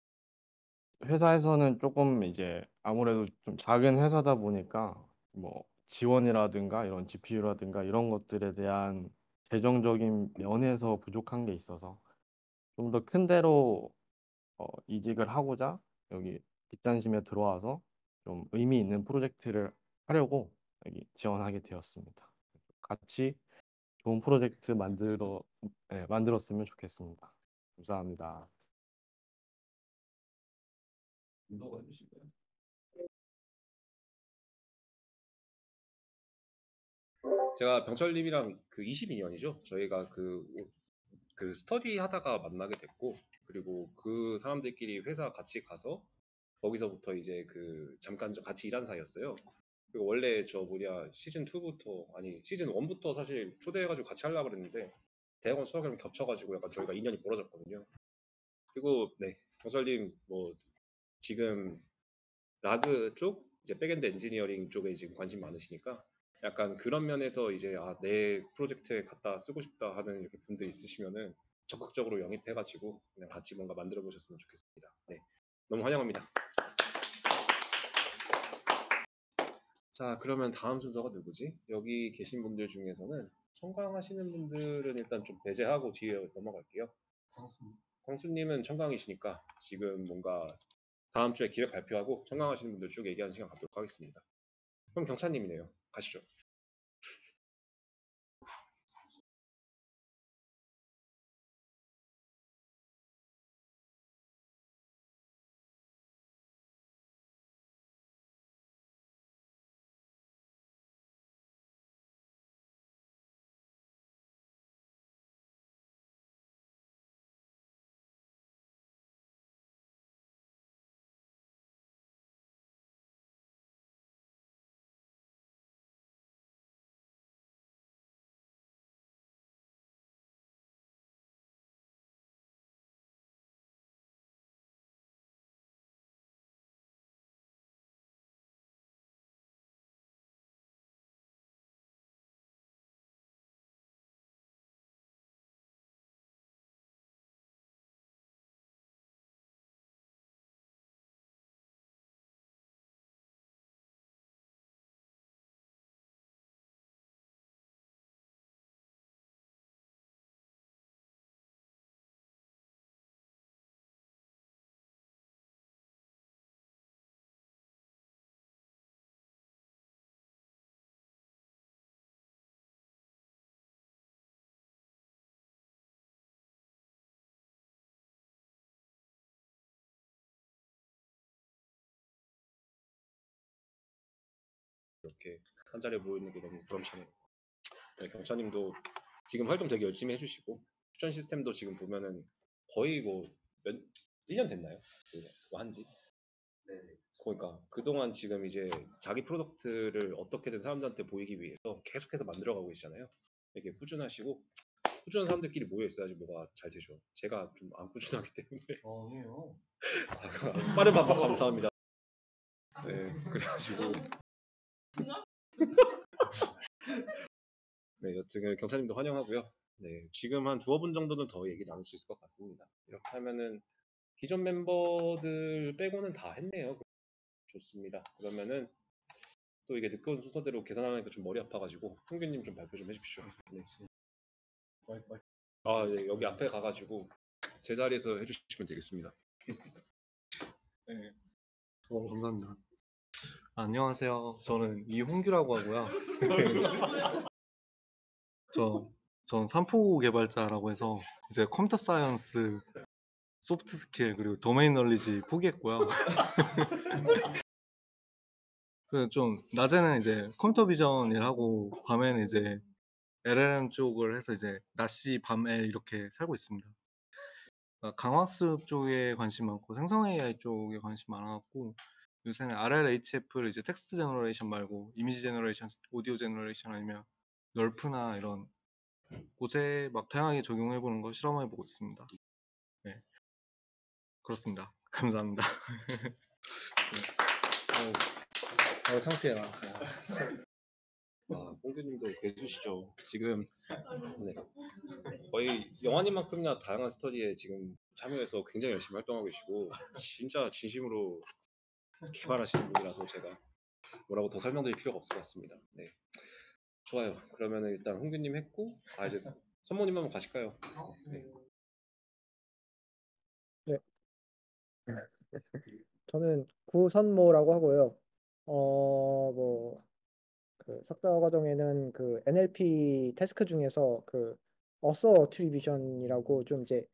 회사에서는 조금 이제 아무래도 좀 작은 회사다 보니까 뭐 지원이라든가 이런 GPU라든가 이런 것들에 대한 재정적인 면에서 부족한 게 있어서 좀 더 큰 데로 이직을 하고자 여기 뒷단심에 들어와서 좀 의미 있는 프로젝트를 하려고 여기 지원하게 되었습니다. 같이 좋은 프로젝트 만들었으면 좋겠습니다. 감사합니다. 제가 병철님이랑 22년이죠. 저희가 스터디 하다가 만나게 됐고 그리고 그 사람들끼리 회사 같이 가서 거기서부터 이제 잠깐 같이 일한 사이였어요. 그리고 원래 시즌 2부터 시즌 1부터 사실 초대해가지고 같이 하려고 그랬는데 대학원 수학이랑 겹쳐가지고 약간 저희가 인연이 벌어졌거든요. 그리고 네 병철님 지금 라그 쪽 이제 백엔드 엔지니어링 쪽에 지금 관심 많으시니까 약간 그런 면에서 이제 내 프로젝트에 갖다 쓰고 싶다 하는 이렇게 분들 있으시면은 적극적으로 영입해가지고 그냥 같이 뭔가 만들어 보셨으면 좋겠습니다. 네, 너무 환영합니다. 자, 그러면 다음 순서가 누구지? 여기 계신 분들 중에서는 청강하시는 분들은 일단 좀 배제하고 뒤에 넘어갈게요. 광수님은 청강이시니까 지금 뭔가 다음 주에 기획 발표하고 청강하시는 분들 쭉 얘기하는 시간 갖도록 하겠습니다. 그럼 경찬님이네요. 가시죠. 이렇게 한 자리에 모이는 게 너무 부럽잖아요. 네, 경차님도 지금 활동 되게 열심히 해주시고 추천 시스템도 지금 보면은 거의 1년 됐나요? 그거 한지? 네. 그러니까 그동안 지금 이제 자기 프로덕트를 어떻게든 사람들한테 보이기 위해서 계속해서 만들어가고 계시잖아요. 이렇게 꾸준하시고 꾸준한 사람들끼리 모여 있어야지 뭐가 잘 되죠. 제가 좀 안 꾸준하기 때문에. 아니에요. 빠른 반박 감사합니다. 네, 그래가지고 네, 여튼 경찰님도 환영하고요. 네, 지금 한 두어 분 정도는 더 얘기 나눌 수 있을 것 같습니다. 이렇게 하면은 기존 멤버들 빼고는 다 했네요. 좋습니다. 그러면은 또 이게 늦게 온 순서대로 계산하니까 좀 머리 아파가지고 홍규님 좀 발표 좀 해주십시오. 네. 아, 네, 여기 앞에 가가지고 제 자리에서 해주시면 되겠습니다. 네. 감사합니다. 안녕하세요. 저는 이홍규라고 하고요. 전 삼포 개발자라고 해서 이제 컴퓨터 사이언스, 소프트 스킬 그리고 도메인 널리지 포기했고요. 그래서 좀 낮에는 이제 컴퓨터 비전 일하고 밤에는 이제 LLM 쪽을 해서 이제 낮시 밤에 이렇게 살고 있습니다. 강학습 쪽에 관심 많고 생성 AI 쪽에 관심 많아갖고 요새는 RLHF를 이제 텍스트 제너레이션 말고 이미지 제너레이션, 오디오 제너레이션 아니면 널프나 이런 곳에 막 다양하게 적용해보는 거 실험해보고 있습니다. 네, 그렇습니다. 감사합니다. 상태야. 홍규님도 계주시죠. 지금 네. 거의 영화님만큼이나 다양한 스터디에 지금 참여해서 굉장히 열심히 활동하고 계시고 진짜 진심으로 개발하시는 분이라서 제가 뭐라고 더 설명드릴 필요가 없을 것 같습니다. 네, 좋아요. 그러면은 일단 홍규님 했고 이제 선모님 한번 가실까요? 네. 네. 저는 구선모라고 하고요. 그 석사 과정에는 그 NLP 태스크 중에서 그 어서 어트리뷰션이라고 좀 이제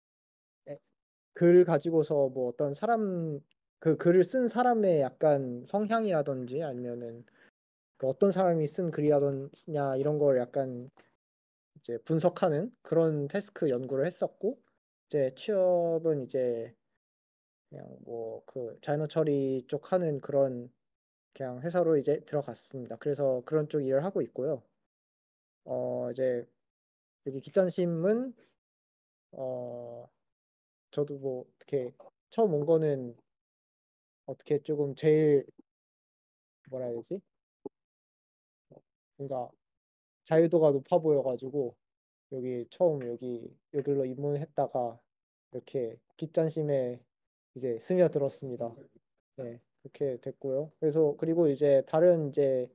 글 가지고서 뭐 어떤 사람 그 글을 쓴 사람의 약간 성향이라든지 아니면은 그 어떤 사람이 쓴 글이라든냐 이런 걸 약간 이제 분석하는 그런 태스크 연구를 했었고 이제 취업은 이제 그냥 뭐 그 자연어 처리 쪽 하는 그런 그냥 회사로 이제 들어갔습니다. 그래서 그런 쪽 일을 하고 있고요. 이제 여기 기짠심은 저도 뭐 어떻게 처음 온 거는 어떻게 조금 제일 뭐라 해야 되지? 뭔가 자유도가 높아 보여가지고 여기 처음 여기로 입문했다가 이렇게 기짠심에 이제 스며들었습니다. 네, 그렇게 됐고요. 그래서 그리고 이제 다른 이제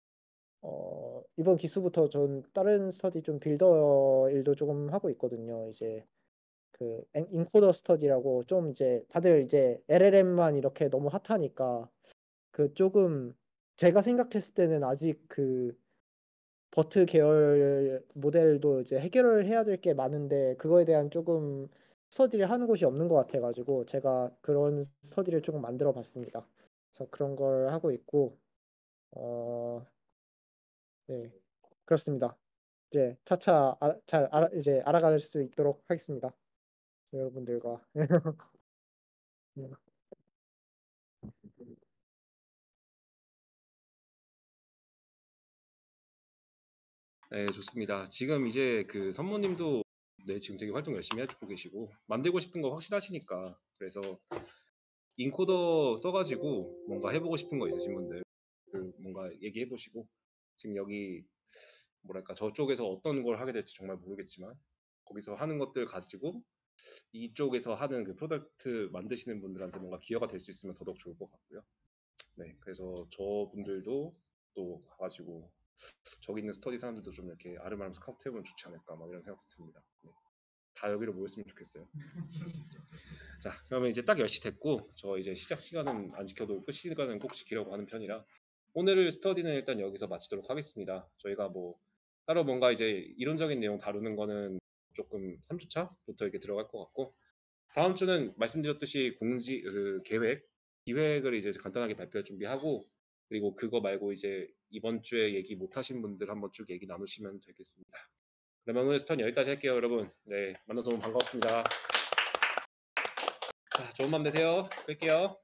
이번 기수부터 전 다른 스터디 좀 빌더 일도 조금 하고 있거든요. 이제 그 인코더 스터디라고 좀 이제 다들 이제 LLM만 이렇게 너무 핫하니까 그 조금 제가 생각했을 때는 아직 그 버트 계열 모델도 이제 해결을 해야 될 게 많은데 그거에 대한 조금 스터디를 하는 곳이 없는 것 같아가지고 제가 그런 스터디를 조금 만들어 봤습니다. 그래서 그런 걸 하고 있고 네, 그렇습니다. 이제 차차 이제 알아갈 수 있도록 하겠습니다. 여러분들과. 네, 좋습니다. 지금 이제 그 선모님도 네, 지금 되게 활동 열심히 해주고 계시고 만들고 싶은 거 확실하시니까 그래서 인코더 써가지고 뭔가 해보고 싶은 거 있으신 분들 그 뭔가 얘기해 보시고 지금 여기 뭐랄까 저쪽에서 어떤 걸 하게 될지 정말 모르겠지만 거기서 하는 것들 가지고 이쪽에서 하는 그 프로덕트 만드시는 분들한테 뭔가 기여가 될 수 있으면 더더욱 좋을 것 같고요. 네, 그래서 저분들도 또 가가지고 저기 있는 스터디 사람들도 좀 이렇게 아름아름 스카우트 해보면 좋지 않을까 막 이런 생각도 듭니다. 네. 다 여기로 모였으면 좋겠어요. 자, 그러면 이제 딱 10시 됐고 저 이제 시작 시간은 안 지켜도 끝 시간은 꼭 지키려고 하는 편이라 오늘 스터디는 일단 여기서 마치도록 하겠습니다. 저희가 뭐 따로 뭔가 이제 이론적인 내용 다루는 거는 조금 3주차부터 이렇게 들어갈 것 같고 다음 주는 말씀드렸듯이 기획을 이제 간단하게 발표할 준비하고 그리고 그거 말고 이제 이번 주에 얘기 못 하신 분들 한번 쭉 얘기 나누시면 되겠습니다. 그러면 오늘 스턴 여기까지 할게요, 여러분. 네, 만나서 너무 반가웠습니다. 자, 좋은 밤 되세요. 뵐게요.